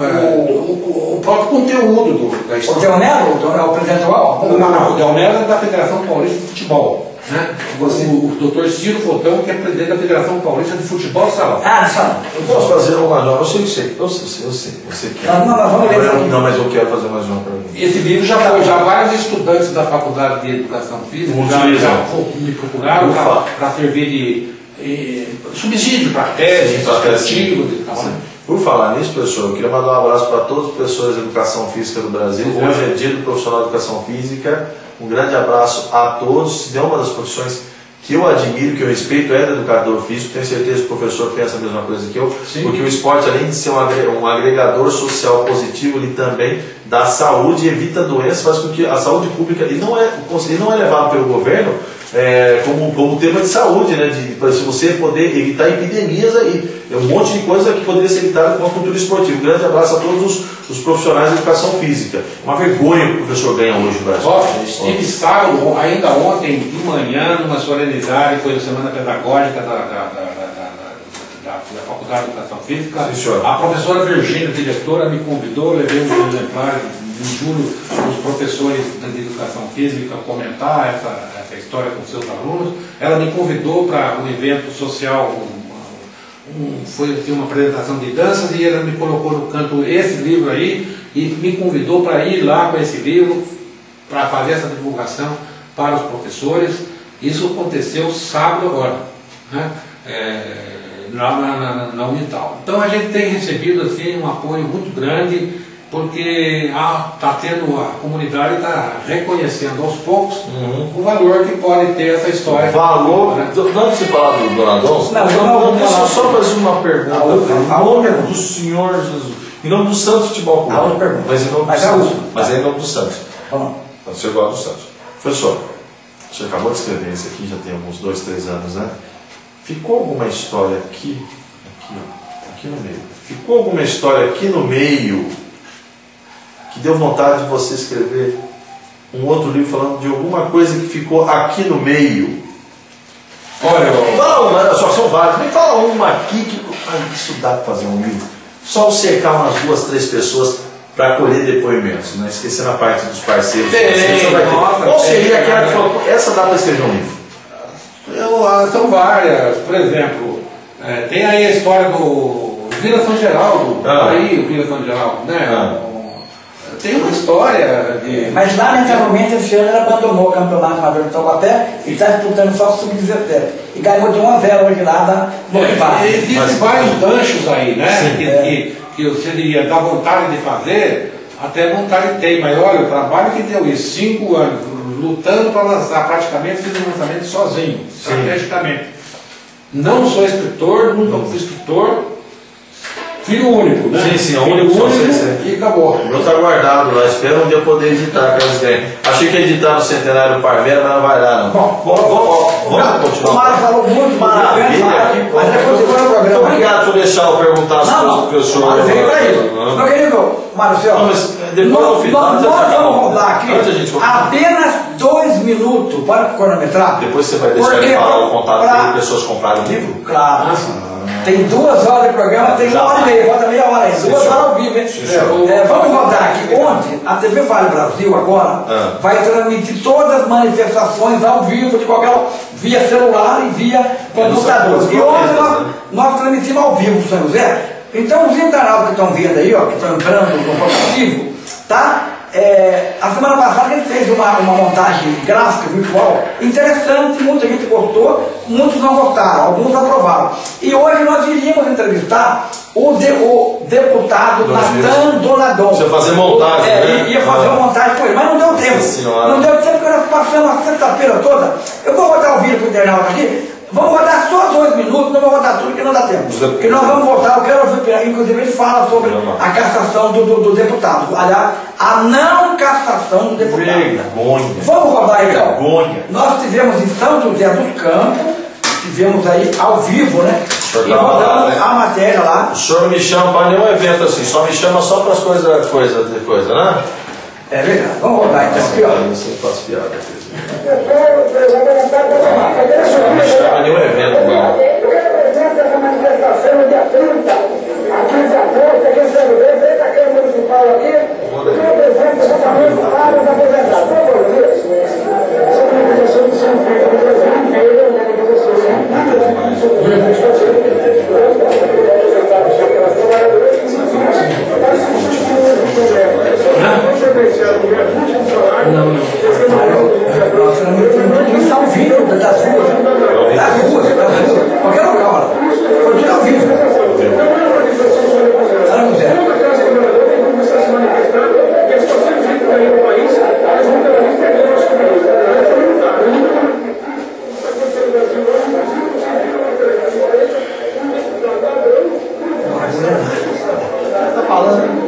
o próprio conteúdo da história. O Delmero, o presidente atual? Não, o Delmero é da Federação Paulista de Futebol. Né? O Dr. Ciro Fotão, que é presidente da Federação Paulista de Futebol Salão. Salão. Eu posso fazer uma nova? Eu sei. Você quer. Não, mas eu quero fazer mais uma para mim. Esse livro já vários estudantes da Faculdade de Educação Física já me procuraram para servir de subsídio para tese, artigos e tal. Por falar nisso, professor, eu queria mandar um abraço para todos os professores de Educação Física do Brasil. Hoje é dia do profissional de Educação Física. Um grande abraço a todos. Se é uma das profissões que eu admiro, que eu respeito, é do educador físico. Tenho certeza que o professor pensa a mesma coisa que eu. Sim. Porque o esporte, além de ser um agregador social positivo, ele também dá saúde, evita doenças, faz com que a saúde pública ele não é levado pelo governo como tema de saúde, né? Se você poder evitar epidemias aí. É um monte de coisa que poderia ser evitada com a cultura esportiva. Um grande abraço a todos os profissionais de educação física. Uma vergonha que o professor ganha hoje no Brasil. Estive sábado, ainda ontem de manhã, numa solenidade, foi a Semana Pedagógica da Faculdade de Educação Física. Sim, a professora Virgínia, diretora, me convidou, levei um exemplar em julho os professores de Educação Física comentar essa história com seus alunos. Ela me convidou para um evento social, foi uma apresentação de danças, e ela me colocou no canto esse livro aí e me convidou para ir lá com esse livro para fazer essa divulgação para os professores. Isso aconteceu sábado agora, né? Lá na Unital. Então a gente tem recebido assim um apoio muito grande, porque a comunidade está reconhecendo aos poucos o valor que pode ter essa história. Valor, né? Antes de você falar do Donadon, deixa eu só fazer uma pergunta. Em nome do Senhor Jesus, em nome do Santos Futebol Clube, mas em nome do Santos. Você gosta do Santos. Professor, você acabou de escrever isso aqui, já tem uns 2, 3 anos, né? Ficou alguma história aqui no meio? Ficou alguma história aqui no meio que deu vontade de você escrever um outro livro falando de alguma coisa que ficou aqui no meio? Olha, fala uma, só são várias, me fala uma aqui que isso dá para fazer um livro. Só cercar umas 2, 3 pessoas para colher depoimentos, né? Esquecendo a parte dos parceiros. Qual seria aquela que falou, essa dá para escrever um livro? São várias, por exemplo, tem aí a história do Vila São Geraldo, aí o Vila São Geraldo, né? Tem uma história de... Mas lamentavelmente esse ano ele abandonou o campeonato amador de Taubaté e está disputando só o sub-17. E ganhou de 1-0 hoje lá da Existem vários ganchos aí, né? Que você diria, dá vontade de fazer, até vontade tem, mas olha, o trabalho que deu isso, 5 anos, lutando para lançar, praticamente fiz o lançamento sozinho, estrategicamente. Não sou escritor, nunca fui escritor, filho único, né? Sim, filho único e acabou. O meu está guardado lá, espero um dia poder editar, caso ganhe. Achei que ia editar no Centenário do Parmeira, mas não vai dar, não. Bom, vamos continuar. O Mário falou muito maravilha, mas depois do programa. Muito obrigado por deixar eu perguntar as coisas que o senhor... Mário, veio para isso. Meu querido Marcelo, nós vamos rodar aqui apenas 2 minutos para cronometrar. Depois você vai deixar ele falar o contato para pessoas comprarem o livro? Claro. Tem 2 horas de programa, tem 1h30, falta meia hora aí, 2 horas ao vivo, hein? Vamos rodar aqui. Ontem, a TV Vale Brasil agora vai transmitir todas as manifestações ao vivo, de qualquer via celular e via computador. E ontem nós transmitimos ao vivo, São José. Então os internautas que estão vendo aí, ó, que estão entrando no aplicativo, tá? A semana passada ele fez uma montagem gráfica, virtual, interessante, muita gente gostou, muitos não gostaram, alguns aprovaram. E hoje nós iríamos entrevistar o deputado Natan Donadon. Você ia fazer montagem, né? Ia fazer uma montagem com ele, mas não deu tempo. Não deu tempo porque nós passamos a sexta-feira toda. Eu vou rodar o vídeo para o internauta aqui. Vamos rodar só 2 minutos, não vou rodar tudo porque não dá tempo. Porque nós vamos voltar, eu quero ouvir, inclusive ele fala sobre a cassação do deputado. Aliás, a não cassação do deputado. Vergonha. Vamos rodar então. Vergonha. Nós tivemos em São José dos Campos, tivemos aí ao vivo, né? E rodamos a matéria lá. O senhor me chama para nenhum evento assim, só me chama só para as coisas, né? É verdade, vamos rodar então aqui, ó. Eu não sei, faço piada. Não me chama nenhum evento, não. Eu represento essa manifestação no dia 30, aqui de agosto, aqui em São José, dentro da Câmara Municipal aqui, eu represento exatamente para os aposentados. Por favor, essa manifestação que são feitas no Brasil inteiro, é uma manifestação Isso ao vivo das ruas, qualquer local, foi tudo ao vivo. São José. Está falando.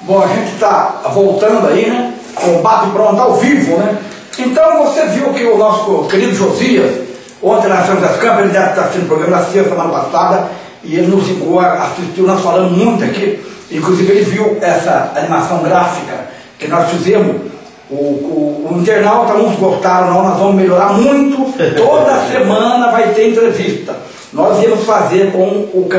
Bom, a gente está voltando aí, né? Com o Bate Pronto ao vivo, né? Então você viu que o nosso querido Josias, ontem na São das Câmaras, ele deve estar assistindo o programa da semana passada, e ele nos ligou, assistiu, nós falamos muito aqui, inclusive ele viu essa animação gráfica que nós fizemos. O internauta, uns gostaram, nós vamos melhorar muito, toda semana vai ter entrevista. Nós íamos fazer com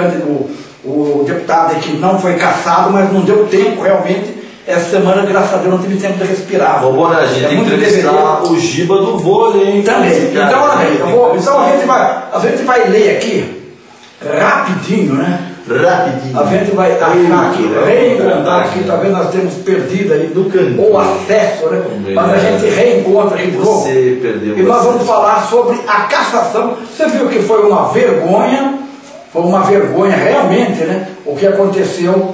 o deputado que não foi caçado, mas não deu tempo realmente. Essa semana, graças a Deus, não tive tempo de respirar. Bom, a gente tem que entrevistar o Giba do vôlei, hein? Também. Então, olha bem, então a gente vai ler aqui, rapidinho, né? Rapidinho. A gente vai achar aqui, reencontrar aqui, talvez nós temos perdido aí o acesso, né? Mas a gente reencontra aqui de novo. Você perdeu. E nós vamos falar sobre a cassação. Você viu que foi uma vergonha realmente, né? O que aconteceu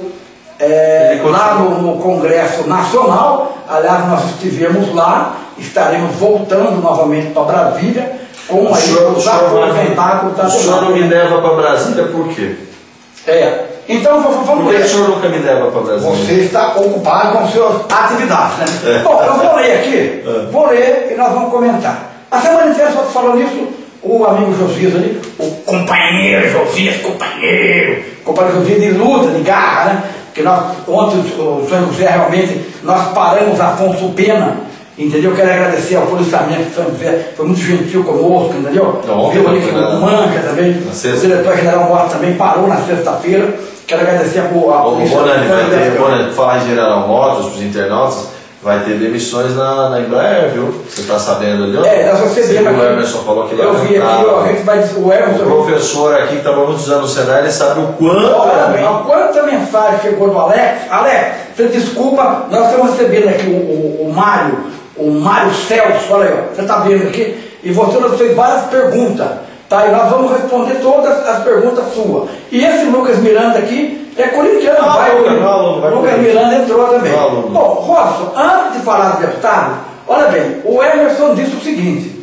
lá no Congresso Nacional. Aliás, nós estivemos lá, estaremos voltando novamente para Brasília com os aposentados da O senhor não me leva para Brasília por quê? Então vamos ler. Por que o senhor nunca me leva para Brasília? Você está ocupado com suas atividades, né? Bom, eu vou ler aqui, vou ler e nós vamos comentar. A semana inteira só falou nisso, o amigo Josias ali, o companheiro Josias, companheiro Josias de luta, de garra, né? Porque nós, ontem o São José realmente, nós paramos Afonso Pena, entendeu? Quero agradecer ao policiamento de São José, foi muito gentil conosco, entendeu? Viu ali que o Manca também, o diretor-geral Mota também parou na sexta-feira. Quero agradecer a polícia. Bonani, falar em General Motors, para os internautas, vai ter demissões na Embraer, viu? Você está sabendo ali? Nós recebemos aqui. O Emerson falou que eu vi aqui, a gente vai dizer, o Emerson. O professor aqui que estava muitos anos no Senai, ele sabe o quanto. Olha bem, quanta mensagem chegou do Alex. Alex, você desculpa, nós estamos recebendo aqui o Mário Celso, olha aí, ó, você está vendo aqui, e você nos fez várias perguntas, tá? E nós vamos responder todas as perguntas suas. E esse Lucas Miranda aqui é corintiano, Lucas Miranda entrou também. Bom, Robson, antes de falar do deputado, olha bem, o Emerson disse o seguinte: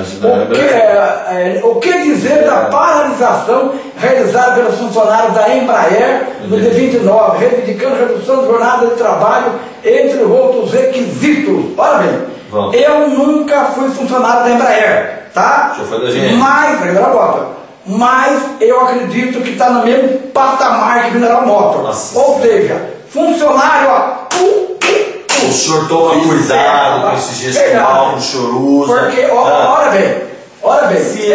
o que dizer da paralisação realizada pelos funcionários da Embraer no dia 29, reivindicando redução de jornada de trabalho, entre outros requisitos. Olha bem, eu nunca fui funcionário da Embraer, tá? Mas eu acredito que está no mesmo patamar que General Motors. Ou seja, funcionário o senhor toma cuidado com esse gestual que o senhor usa. Porque, olha bem,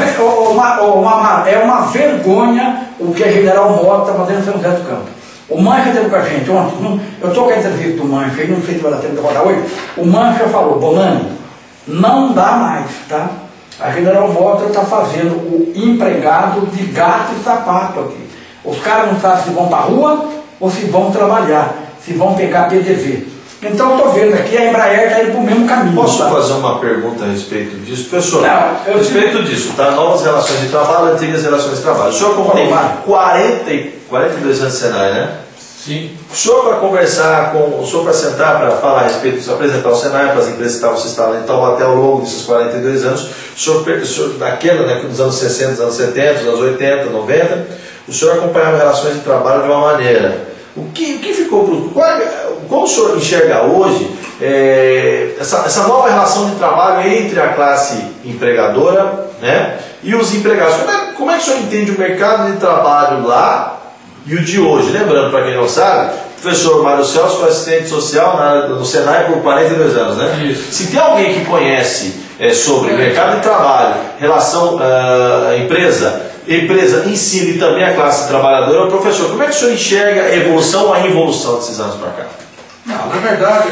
é uma vergonha o que a General Motors está fazendo em São José do Campo. O Mancha teve com a gente ontem, eu estou com a entrevista do Mancha, aí não sei se vai dar tempo de rodar hoje. O Mancha falou: Bonani, não dá mais, tá? A General Motors está fazendo o empregado de gato e sapato aqui. Os caras não sabem se vão para a rua ou se vão trabalhar, se vão pegar PDV. Então eu estou vendo aqui, a Embraer está indo para o mesmo caminho. Posso fazer uma pergunta a respeito disso? Professor, a respeito disso, tá? Novas relações de trabalho, antigas relações de trabalho. O senhor, como tem 42 anos de Senai, né? Sim. O senhor, para conversar com o senhor, para sentar, para falar a respeito disso, apresentar o Senai para as empresas que você estava em Taubaté ao longo desses 42 anos, o senhor naquela, né, nos anos 60, nos anos 70, nos anos 80, 90, o senhor acompanhava relações de trabalho de uma maneira. O que ficou como o senhor enxerga hoje essa nova relação de trabalho entre a classe empregadora, né, e os empregados? Como é que o senhor entende o mercado de trabalho lá e o de hoje? Lembrando, para quem não sabe, o professor Mário Celso foi assistente social no Senai por 42 anos, né? Isso. Se tem alguém que conhece sobre mercado de trabalho, relação empresa em si e também a classe trabalhadora, professor, como é que o senhor enxerga a evolução ou a involução desses anos para cá? Não, na verdade,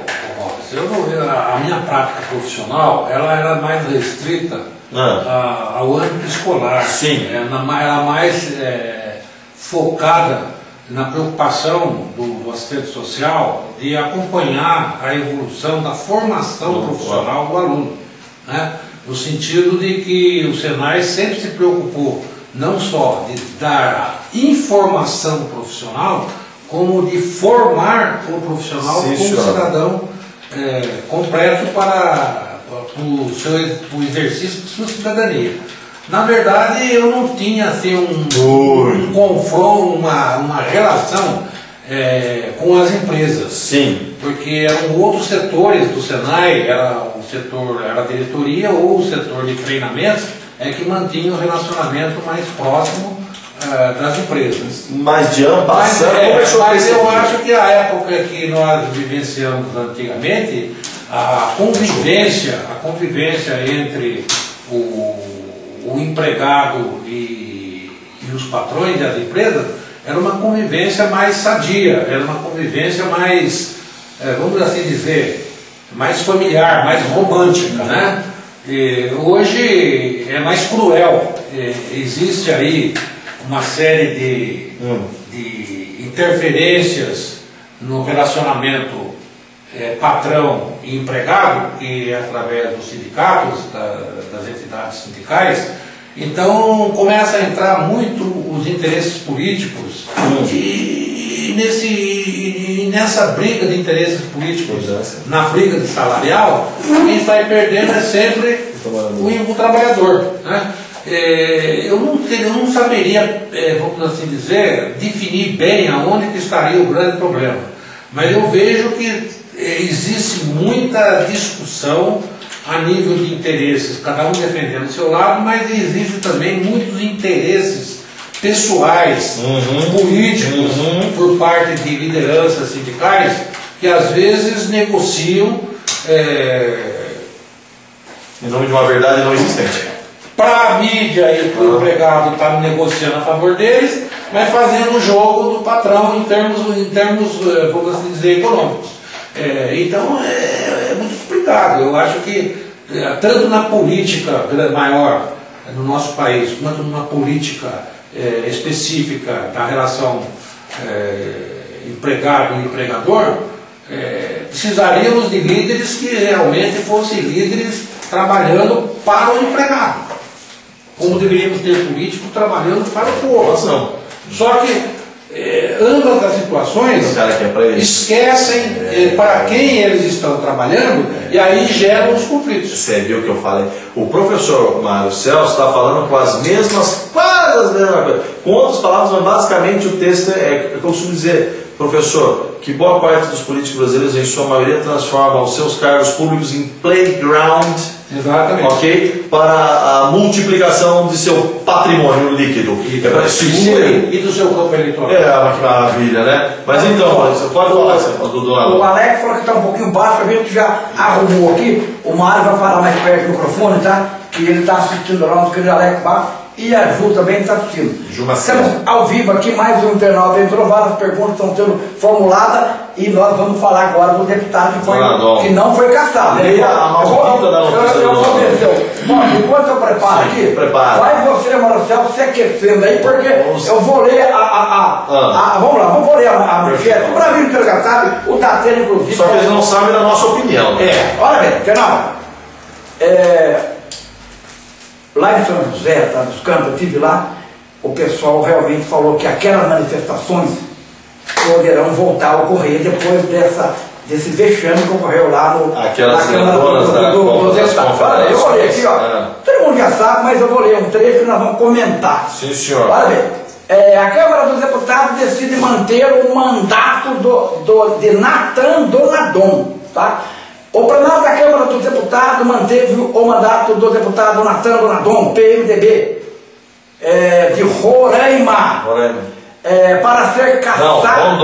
a minha prática profissional, ela era mais restrita ao âmbito escolar. Sim. Era mais focada na preocupação do assistente social de acompanhar a evolução da formação profissional do aluno, né? No sentido de que o Senai sempre se preocupou não só de dar a informação profissional, como de formar o profissional como cidadão completo para o exercício de sua cidadania. Na verdade, eu não tinha assim, um confronto, uma relação com as empresas. Sim. Porque eram outros setores do Senai, era a diretoria ou o setor de treinamentos, que mantinha o relacionamento mais próximo das empresas. Mas de ano passado mas eu acho que a época que nós vivenciamos antigamente, a convivência entre o empregado e os patrões das empresas era uma convivência mais sadia, era uma convivência mais, vamos assim dizer, mais familiar, mais romântica, né? E hoje é mais cruel. Existe aí uma série de interferências no relacionamento patrão e empregado, que é através dos sindicatos, das entidades sindicais. Então começa a entrar muito os interesses políticos e nessa briga de interesses políticos, na briga de salarial, quem sai perdendo é sempre o trabalhador, né? Eu não saberia, vamos assim dizer, definir bem aonde que estaria o grande problema, mas eu vejo que existe muita discussão a nível de interesses, cada um defendendo o seu lado, mas existe também muitos interesses pessoais, políticos, por parte de lideranças sindicais, que às vezes negociam em nome de uma verdade não existente. Para a mídia e para o empregado estar negociando a favor deles, mas fazendo o jogo do patrão em termos vamos assim dizer, econômicos. Então é muito complicado. Eu acho que tanto na política maior no nosso país, quanto numa política específica da relação empregado e empregador, precisaríamos de líderes que realmente fossem líderes trabalhando para o empregado, como deveríamos ter políticos trabalhando para o povo. Não. Só que ambas as situações esquecem para quem eles estão trabalhando e aí geram os conflitos. Você viu o que eu falei? O professor Mário Celso está falando com as mesmas, quase as mesmas coisas, com outras palavras, mas basicamente o texto eu costumo dizer, professor, que boa parte dos políticos brasileiros, em sua maioria, transformam os seus cargos públicos em playground. Exatamente. Ok? Para a multiplicação de seu patrimônio líquido. E do seu campo eleitoral. Que maravilha, né? Mas então, você pode falar, o Alex falou que está um pouquinho baixo, a gente já arrumou aqui. O Mário vai falar mais perto do microfone, tá? Que ele está assistindo lá, nosso querido Alex Barros. E a Ju também está assistindo. Estamos ao vivo aqui, mais um internauta entrou, várias perguntas estão sendo formuladas e nós vamos falar agora do deputado que não foi caçado. Bom, enquanto eu preparo aqui, vai você, Marcelo, se aquecendo aí, porque eu vou ler vamos lá, vou ler a manchete. O Brasil inteiro já sabe, o Datena, inclusive. Só que eles não sabem da nossa opinião. Olha bem, internauta. Lá em São José, tá, dos Campos, eu estive lá, o pessoal realmente falou que aquelas manifestações poderão voltar a ocorrer depois desse vexame que ocorreu lá na Câmara dos Estados. Eu vou ler aqui, todo mundo já sabe, mas eu vou ler um trecho que nós vamos comentar. Sim, senhor. Olha bem, a Câmara dos Deputados decide manter o mandato de Natan Donadon, tá? O plenário da Câmara dos Deputados manteve o mandato do deputado Natan Donadon, PMDB, de Roraima, para ser cassado.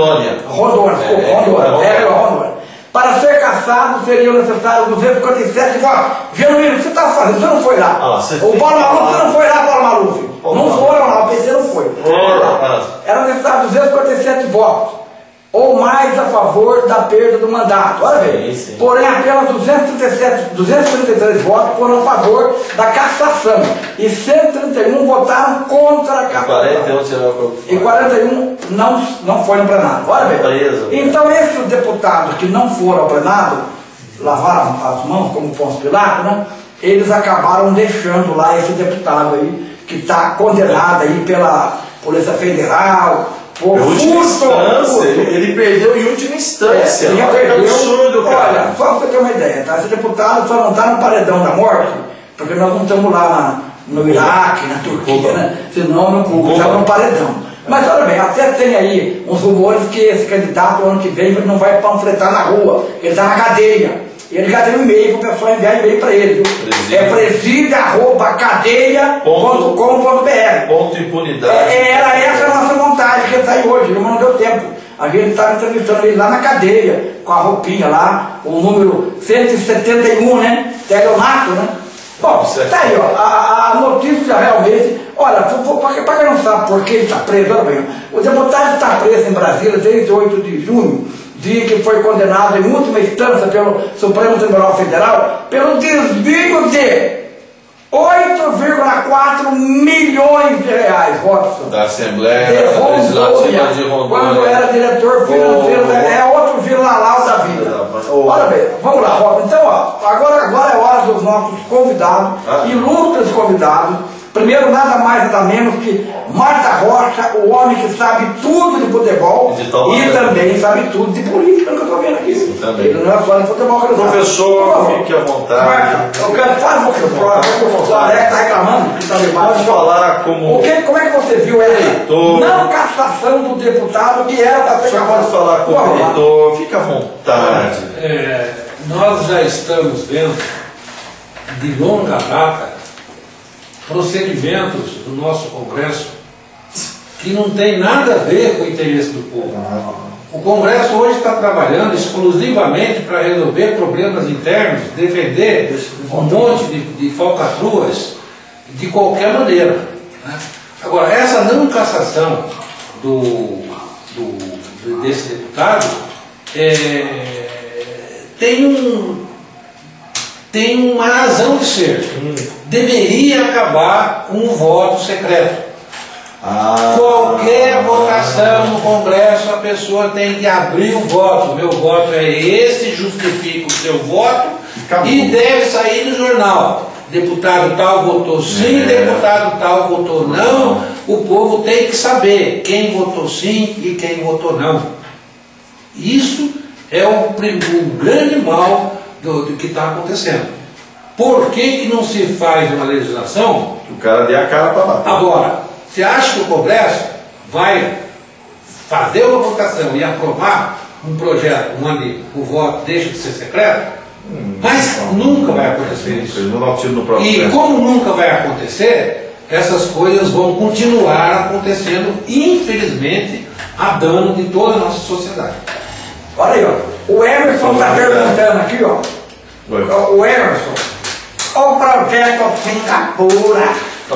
Rondônia. Para ser cassado seriam necessários 257 votos. Genuíno, você está fazendo? Você não foi lá. O Paulo Maluf, você não foi lá, Paulo Maluf. Não foram lá, o PT não foi. Era necessário 257 votos. Ou mais a favor da perda do mandato. Olha bem, porém apenas 233 votos foram a favor da cassação e 131 votaram contra a cassação. E 41 não foi no plenário. Olha bem, então esses deputados que não foram ao plenário, lavaram as mãos como Pôncio Pilatos, né? Eles acabaram deixando lá esse deputado aí, que está condenado aí pela Polícia Federal, ele perdeu em última instância. Ele já perdeu. Absurdo, cara. Olha, só para você ter uma ideia, tá? Esse deputado só não está no paredão da morte, porque nós não estamos lá no Iraque, na Turquia, né? Senão não estamos no paredão. Mas olha bem, até tem aí uns rumores que esse candidato ano que vem não vai panfletar na rua, ele está na cadeia. Ele já deu um e-mail para o pessoal enviar e-mail para ele, viu? É presídio@cadeia.com.br. Ponto impunidade. Era essa a nossa vontade, que ele saiu hoje, mas não deu tempo. A gente estava entrevistando ele lá na cadeia, com a roupinha lá, o número 171, né? Teleonato, né? Bom, tá aí, ó, a notícia realmente, olha, para quem não sabe por que ele está preso, olha bem, o deputado está preso em Brasília desde 8 de junho, dia que foi condenado em última instância pelo Supremo Tribunal Federal pelo desvio de 8,4 milhões de reais, Robson. Da Assembleia Legislativa de Rondônia. Quando era diretor financeiro, é outro vira-lalau da vida. Olha bem, vamos lá, Robson. Então, ó, agora é hora dos nossos convidados, ilustres convidados. Primeiro, nada mais, nada menos que Marta Rocha, o homem que sabe tudo de futebol e também sabe tudo de política, que eu estou vendo aqui. Também. Ele não é só de futebol que ele sabe. Professor, fique à vontade. Marta, eu quero falar um pouquinho. O Alex está reclamando que está demais. Pode falar como... Como é que você viu essa não cassação do deputado que era da Você pode falar como eleitor, fique à vontade. Nós já estamos vendo de longa data procedimentos do nosso Congresso que não tem nada a ver com o interesse do povo. O Congresso hoje está trabalhando exclusivamente para resolver problemas internos, defender um monte de falcatruas de qualquer maneira, né? Agora, essa não cassação desse deputado tem uma razão de ser. Deveria acabar com o voto secreto. Qualquer votação no Congresso, a pessoa tem que abrir o voto. Meu voto é esse, justifica o seu voto e deve sair no jornal. Deputado tal votou sim, deputado tal votou não. O povo tem que saber quem votou sim e quem votou não. Isso é o grande mal do que está acontecendo. Por que não se faz uma legislação? O cara dê a cara para bater. Agora, você acha que o Congresso vai fazer uma votação e aprovar um projeto onde o voto deixa de ser secreto? Mas nunca vai acontecer isso. E como nunca vai acontecer, essas coisas vão continuar acontecendo, infelizmente, a dano de toda a nossa sociedade. Olha aí, ó. O Emerson está perguntando aqui, ó. O Emerson. O projeto Singapura. O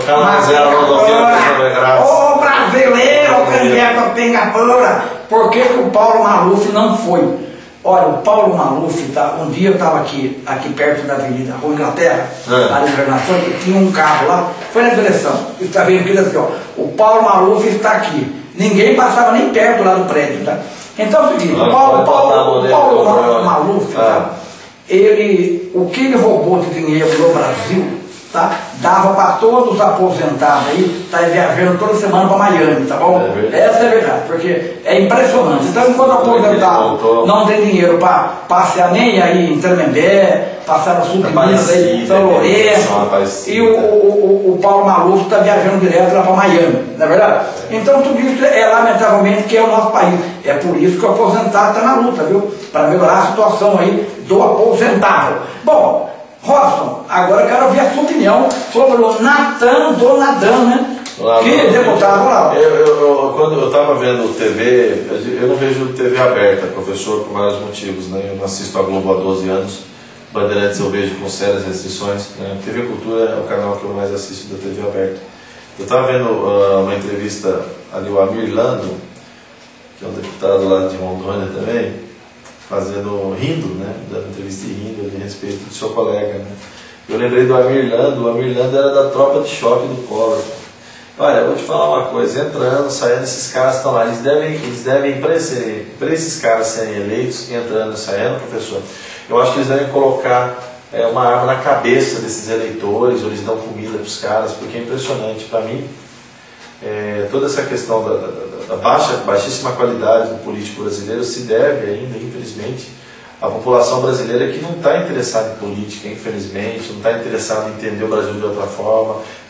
brasileiro, o projeto Singapura. Por que o Paulo Maluf não foi? Olha, o Paulo Maluf, um dia eu estava aqui perto da Avenida Rua Inglaterra, na Governação, que tinha um carro lá, foi na direção. Está vendo aqui assim, ó. O Paulo Maluf está aqui. Ninguém passava nem perto lá do prédio, tá? Então é o seguinte, o Paulo Maluf, tá? O que ele roubou de dinheiro no Brasil, tá? Dava para todos os aposentados aí, está viajando toda semana para Miami, tá bom? Essa é a verdade, porque é impressionante. Então, enquanto o aposentado não tem dinheiro para passear nem aí em Tremembé, passar no sul de Minas, aí, São Lourenço, e o Paulo Maluf está viajando direto lá para Miami, não é verdade? Então, tudo isso lamentavelmente, que é o nosso país. É por isso que o aposentado está na luta, viu? Para melhorar a situação aí do aposentado. Bom, Robson, agora eu quero ouvir a sua opinião sobre o Natan Donadan, né? Que deputado lá. Quando eu estava vendo TV, eu não vejo TV aberta, professor, por vários motivos, né? Eu não assisto a Globo há 12 anos, Bandeirantes eu vejo com sérias restrições, né? TV Cultura é o canal que eu mais assisto da TV aberta. Eu estava vendo uma entrevista ali, o Amir Lando, que é um deputado lá de Rondônia também, rindo, né? Dando entrevista e rindo a respeito do seu colega, né? Eu lembrei do Amir Lando. O Amir Lando era da tropa de choque do Collor. Olha, eu vou te falar uma coisa, entrando, saindo, esses caras estão lá, eles devem para esses caras serem eleitos, entrando e saindo, professor, eu acho que eles devem colocar uma arma na cabeça desses eleitores, ou eles dão comida para os caras, porque é impressionante para mim. Toda essa questão da baixíssima qualidade do político brasileiro se deve ainda, infelizmente, à população brasileira que não está interessada em política, infelizmente, não está interessada em entender o Brasil de outra forma,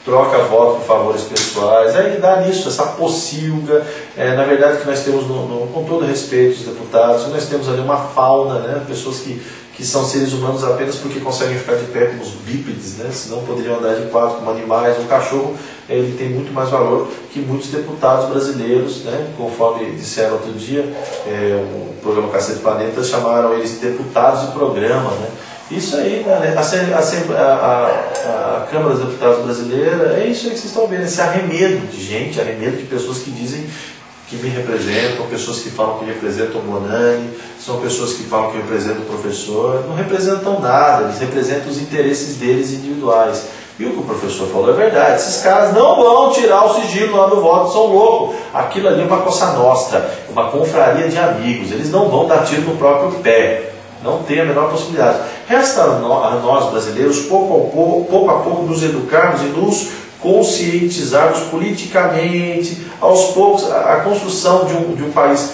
troca voto por favores pessoais, aí dá nisso, essa pocilga. Na verdade, que nós temos, com todo respeito os deputados, nós temos ali uma fauna, né, pessoas que são seres humanos apenas porque conseguem ficar de pé como os bípedes, né, senão poderiam andar de quatro como animais. Um cachorro, ele tem muito mais valor que muitos deputados brasileiros, né, conforme disseram outro dia, o programa Cacete Planeta, chamaram eles de deputados de programa, né. Isso aí, né? A Câmara dos Deputados brasileira, é isso aí que vocês estão vendo, esse arremedo de gente, arremedo de pessoas que dizem que me representam, pessoas que falam que representam o Bonani, são pessoas que falam que representam o professor, não representam nada, eles representam os interesses deles individuais. E o que o professor falou é verdade, esses caras não vão tirar o sigilo lá do voto, são loucos. Aquilo ali é uma Cosa Nostra, uma confraria de amigos, eles não vão dar tiro no próprio pé. Não tem a menor possibilidade. Resta a nós brasileiros, pouco a pouco, nos educarmos e nos conscientizarmos politicamente, aos poucos, a construção de um país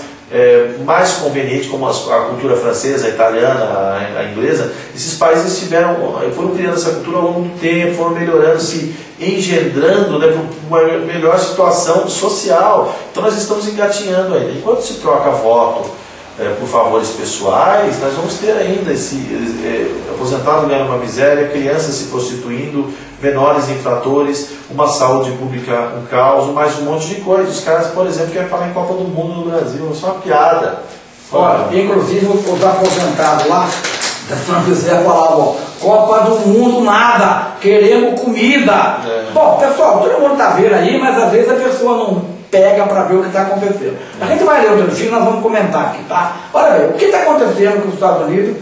mais conveniente, como a cultura francesa, a italiana, a inglesa. Esses países foram criando essa cultura ao longo do tempo, foram melhorando, se engendrando, né, para uma melhor situação social. Então nós estamos engatinhando ainda. Enquanto se troca voto por favores pessoais, nós vamos ter ainda esse aposentado ganhando uma miséria, crianças se prostituindo, menores infratores, uma saúde pública um caos, mais um monte de coisa. Os caras, por exemplo, querem falar em Copa do Mundo no Brasil, isso é uma piada. Olha, inclusive os aposentados lá, se não quiser falar, ó, Copa do Mundo nada, queremos comida. Bom, pessoal, todo mundo está vendo aí, mas às vezes a pessoa não pega para ver o que está acontecendo. A gente vai ler o trechinho, nós vamos comentar aqui, tá? Olha bem, o que está acontecendo com os Estados Unidos?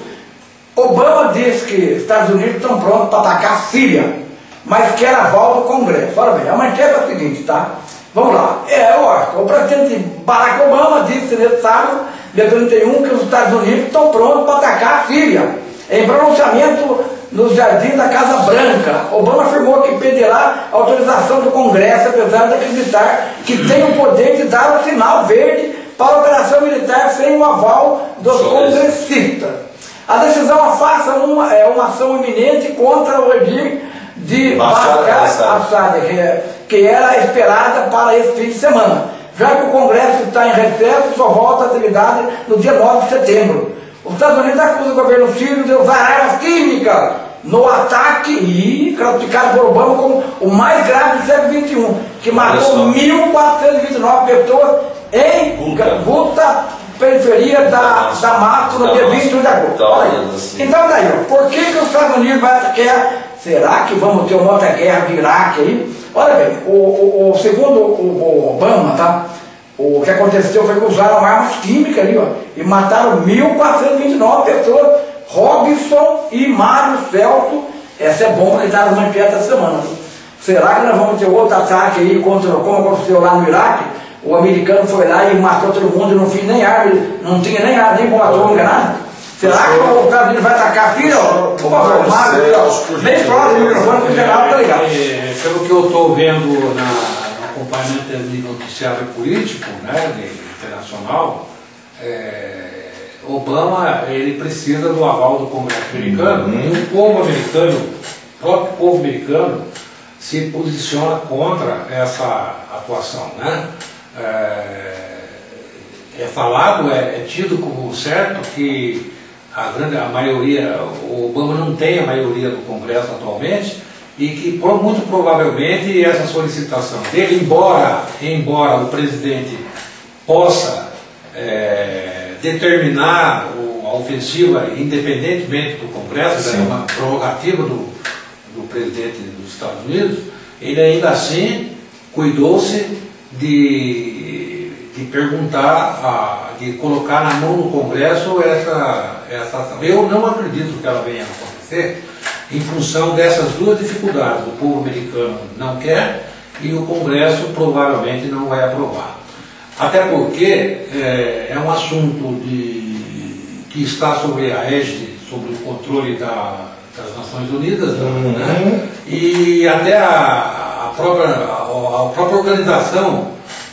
Obama disse que os Estados Unidos estão prontos para atacar a Síria, mas quer aval do Congresso. Olha bem, a manchete é a seguinte, tá? Vamos lá. O presidente Barack Obama disse nesse sábado, dia 31, que os Estados Unidos estão prontos para atacar a Síria. Em pronunciamento nos jardins da Casa Branca, Obama afirmou que pedirá autorização do Congresso, apesar de acreditar que tem o poder de dar o sinal verde para a operação militar sem o aval dos congressistas. A decisão afasta uma ação iminente contra o regime de Bashar al-Assad, que era esperada para esse fim de semana, já que o Congresso está em recesso e só volta à atividade no dia 9 de setembro. Os Estados Unidos acusam o governo sírio de usar armas químicas no ataque e classificado por Obama como o mais grave do século XXI, que matou 1.429 pessoas em Guta, periferia da Damasco, no dia 21 de agosto. Então daí, por que os Estados Unidos vai atacar? Será que vamos ter uma outra guerra de Iraque aí? Olha bem, segundo o Obama, tá? O que aconteceu foi que usaram armas químicas ali, ó, e mataram 1.429 pessoas. Robson e Mário Celso, essa é bomba que está nas manchetes essa semana. Será que nós vamos ter outro ataque aí contra, como aconteceu lá no Iraque? O americano foi lá e matou todo mundo e não tinha nem arma, não tinha nem arma, nem bomba atômica, nada? Será que o Estados Unidos vai atacar a filha? Por favor, Mário, bem próximo do microfone, que o general está ligado. Pelo que eu estou vendo no acompanhamento de noticiário político, né, internacional, Obama, ele precisa do aval do Congresso americano, e o próprio povo americano se posiciona contra essa atuação, né? É falado, é tido como certo que a maioria, o Obama não tem a maioria do Congresso atualmente, e que muito provavelmente essa solicitação dele, embora o presidente possa determinar a ofensiva independentemente do Congresso, é uma prerrogativa do presidente dos Estados Unidos, ele ainda assim cuidou-se de perguntar, de colocar na mão do Congresso essa. Eu não acredito que ela venha a acontecer, em função dessas duas dificuldades. O povo americano não quer e o Congresso provavelmente não vai aprovar. Até porque é um assunto que está sobre a égide, sobre o controle das Nações Unidas, né? E até a própria organização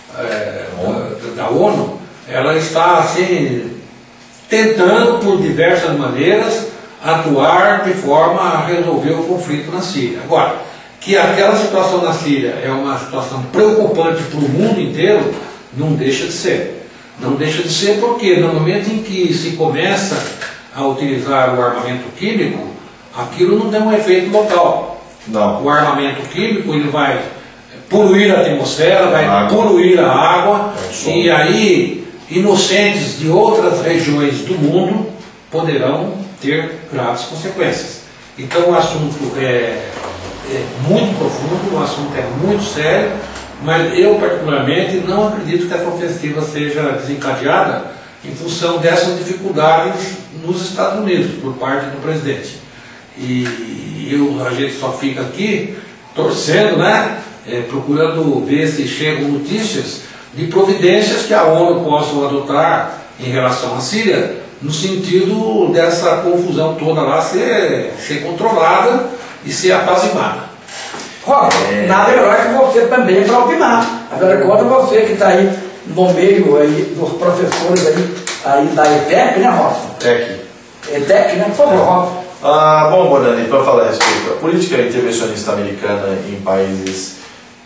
da ONU, ela está assim, tentando por diversas maneiras atuar de forma a resolver o conflito na Síria. Agora, que aquela situação na Síria é uma situação preocupante para o mundo inteiro, não deixa de ser. Não deixa de ser porque no momento em que se começa a utilizar o armamento químico, aquilo não tem um efeito local. Não. O armamento químico ele vai poluir a atmosfera, vai poluir a água, e aí inocentes de outras regiões do mundo poderão ter graves consequências. Então o assunto é muito profundo, o assunto é muito sério, mas eu particularmente não acredito que essa ofensiva seja desencadeada em função dessas dificuldades nos Estados Unidos, por parte do presidente. E a gente só fica aqui torcendo, né? Procurando ver se chegam notícias de providências que a ONU possa adotar em relação à Síria, no sentido dessa confusão toda lá ser controlada e ser apaziguada. Nada melhor que você também para opinar. Agora, quando você que está aí no meio aí, dos professores aí da ETEC, né, Rosa? ETEC, né? Por favor, Rosa. Bom, Bonani, para falar a respeito, a política intervencionista americana em países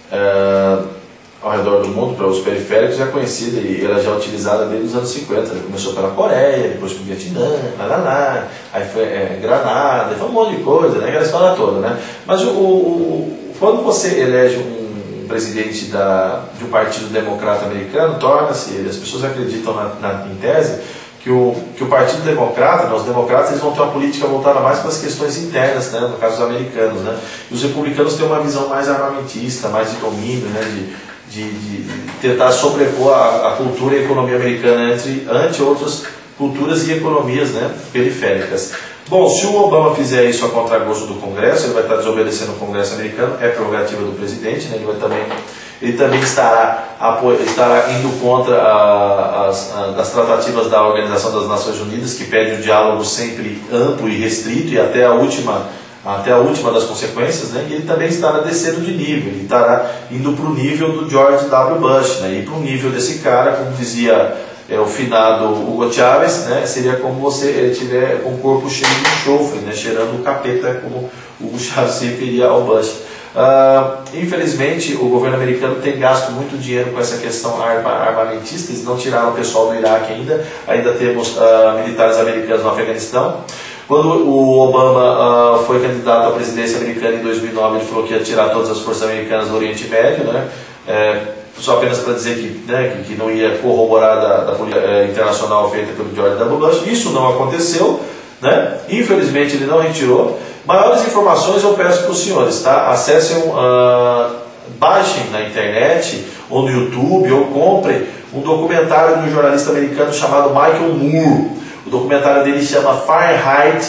ao redor do mundo, para os periféricos, é conhecida e ela já é utilizada desde os anos 50. Ela começou pela Coreia, depois com o Vietnã, aí foi Granada, foi um monte de coisa, né? Aquela história toda, né? Mas quando você elege um presidente de um partido democrata americano, torna-se, as pessoas acreditam em tese, que o Partido Democrata, os democratas, eles vão ter uma política voltada mais para as questões internas, né, no caso dos americanos, né, e os republicanos têm uma visão mais armamentista, mais de domínio, né, de tentar sobrepor a cultura e a economia americana ante outras culturas e economias, né, periféricas. Bom, se o Obama fizer isso a contragosto do Congresso, ele vai estar desobedecendo o Congresso americano, é prerrogativa do presidente, né, ele também estará indo contra as tratativas da Organização das Nações Unidas, que pede um diálogo sempre amplo e restrito e até a última das consequências, né? E ele também estará descendo de nível, ele estará indo para o nível do George W. Bush, né? E para o nível desse cara, como dizia o finado Hugo Chávez, né? Seria como você tiver com o corpo cheio de enxofre, né? Cheirando o capeta, como o Hugo Chávez se referia ao Bush. Infelizmente o governo americano tem gasto muito dinheiro com essa questão armamentista. Eles não tiraram o pessoal do Iraque ainda temos militares americanos no Afeganistão. Quando o Obama foi candidato à presidência americana em 2009, ele falou que ia tirar todas as forças americanas do Oriente Médio, né? Só apenas para dizer que não ia corroborar da política internacional feita pelo George W. Bush. Isso não aconteceu, né? Infelizmente ele não retirou. Maiores informações eu peço para os senhores, tá? Acessem, baixem na internet ou no YouTube ou comprem um documentário de um jornalista americano chamado Michael Moore. O documentário dele chama Fahrenheit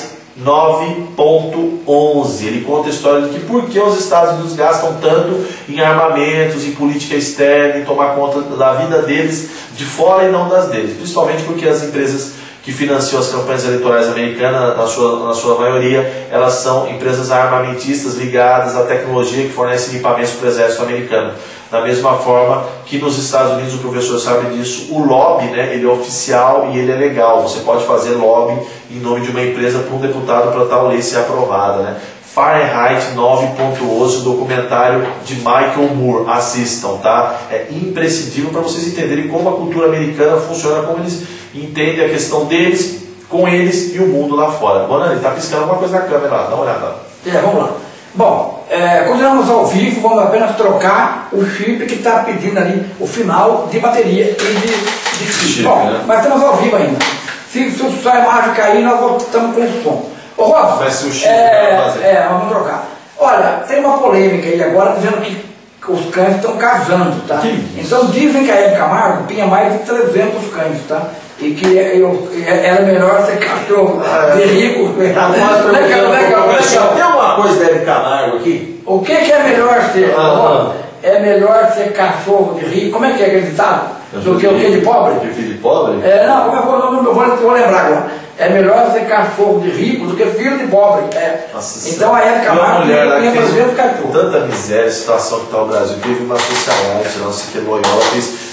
9.11. Ele conta a história de por que os Estados Unidos gastam tanto em armamentos, em política externa, em tomar conta da vida deles de fora e não das deles. Principalmente porque as empresas que financiam as campanhas eleitorais americanas, na sua maioria, elas são empresas armamentistas ligadas à tecnologia que fornece equipamentos para o exército americano. Da mesma forma que nos Estados Unidos, o professor sabe disso, o lobby, né, ele é oficial e ele é legal. Você pode fazer lobby em nome de uma empresa para um deputado para tal lei ser aprovada, né? Fahrenheit 9.11, documentário de Michael Moore. Assistam, tá? É imprescindível para vocês entenderem como a cultura americana funciona, como eles entendem a questão deles, com eles e o mundo lá fora. Bonani, está piscando alguma coisa na câmera lá, dá uma olhada. Vamos lá. Bom, continuamos ao vivo, vamos apenas trocar o chip que está pedindo ali o final de bateria e de chip. Bom, né? Mas estamos ao vivo ainda. Se o sua imagem cair, nós voltamos com o som. Ô, Rosa, vai ser o chip, vamos trocar. Olha, tem uma polêmica aí agora dizendo que os cães estão casando, tá? Então dizem que a Hebe Camargo tinha mais de 300 cães, tá? E que era melhor ser cachorro de rico. Legal. Tem alguma coisa da Hebe Camargo aqui? O que é melhor ser? É melhor ser cachorro de rico, como é que é aquele ditado? Do que o que de pobre? De filho de pobre? Não, eu vou lembrar agora. É melhor ser cachorro de rico do que filho de pobre. Nossa, então a Hebe Camargo tinha 300 cachorros. Tanta miséria, situação que está o Brasil. Teve uma socialite, não sei que Loyola fez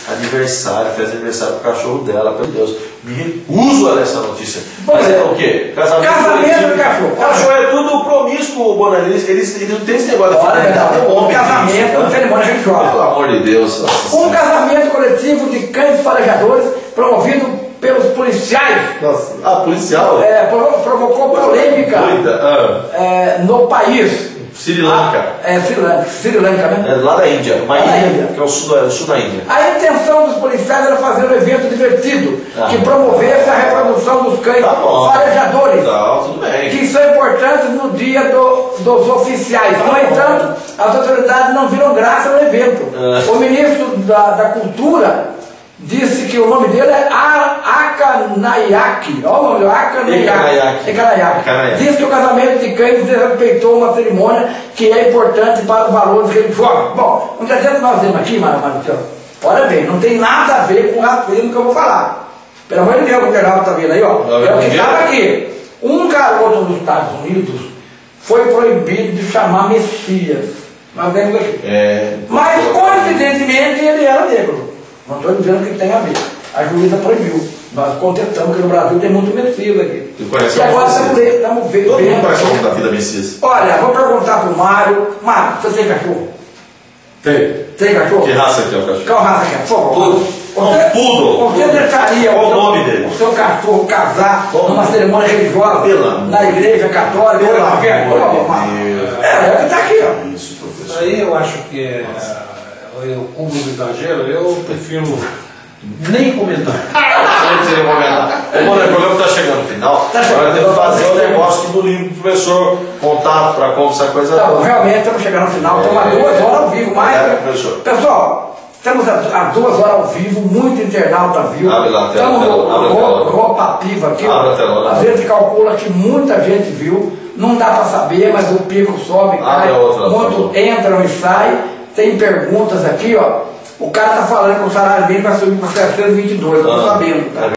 aniversário, fez aniversário pro cachorro dela, pelo Deus. Me recuso a ler essa notícia. Mas é o quê? Casamento do cachorro. Cachorro é tudo promíscuo, Bonani. Eles não têm esse negócio de fidelidade. Um casamento com cerimônia religiosa. Pelo amor de Deus. Um casamento coletivo de cães farejadores promovido pelos policiais. Nossa. Ah, policial? Provocou polêmica no país. Sri Lanka. Sri Lanka, né? É lá da Índia, uma ilha, que é o sul da Índia. A intenção dos policiais era fazer um evento divertido, que promovesse a reprodução dos cães farejadores, tudo bem. que são importantes no dia dos oficiais. No entanto, as autoridades não viram graça no evento. O ministro da Cultura disse que o nome dele é Akanayake. Olha o nome, Akanayake. Diz que o casamento de cães desrespeitou uma cerimônia que é importante para os valores religiosos. Bom, um dia que nós vemos aqui, Marcelo, olha bem, não tem nada a ver com o racismo que eu vou falar. Pelo amor de Deus, o Geraldo está vendo aí, ó. É o que estava aqui. Um garoto nos Estados Unidos foi proibido de chamar Messias. Nós vemos aqui. Mas, coincidentemente, ele era negro. Não estou dizendo que tem a ver. A juíza proibiu. Nós contestamos que no Brasil tem muito Messias aqui. E agora estamos vendo. Todo mundo parece um da vida Messias. Olha, vou perguntar para o Mário. Mário, você tem cachorro? Tem cachorro? Que raça que é o cachorro? Qual raça que é? Poodle. Você deixaria Qual o nome dele? O seu cachorro casar numa cerimônia religiosa na igreja católica? Pelo amor de Deus. É o que está aqui, ó. Isso aí eu acho que como exagero, eu prefiro nem comentar. O programa está chegando no final. Agora temos que fazer o negócio aqui do livro do professor, contato para como essa coisa. Não, realmente estamos chegando no final, estamos às 2 horas ao vivo, mas. Pessoal, estamos às 2 horas ao vivo, muito internauta viu. Abre lá a tela. Estamos no Rotativa aqui. A gente calcula que muita gente viu. Não dá para saber, mas o pico sobe, cai. Muito entram e saem. Tem perguntas aqui, ó. O cara está falando que o salário dele vai subir para 722, eu estou sabendo.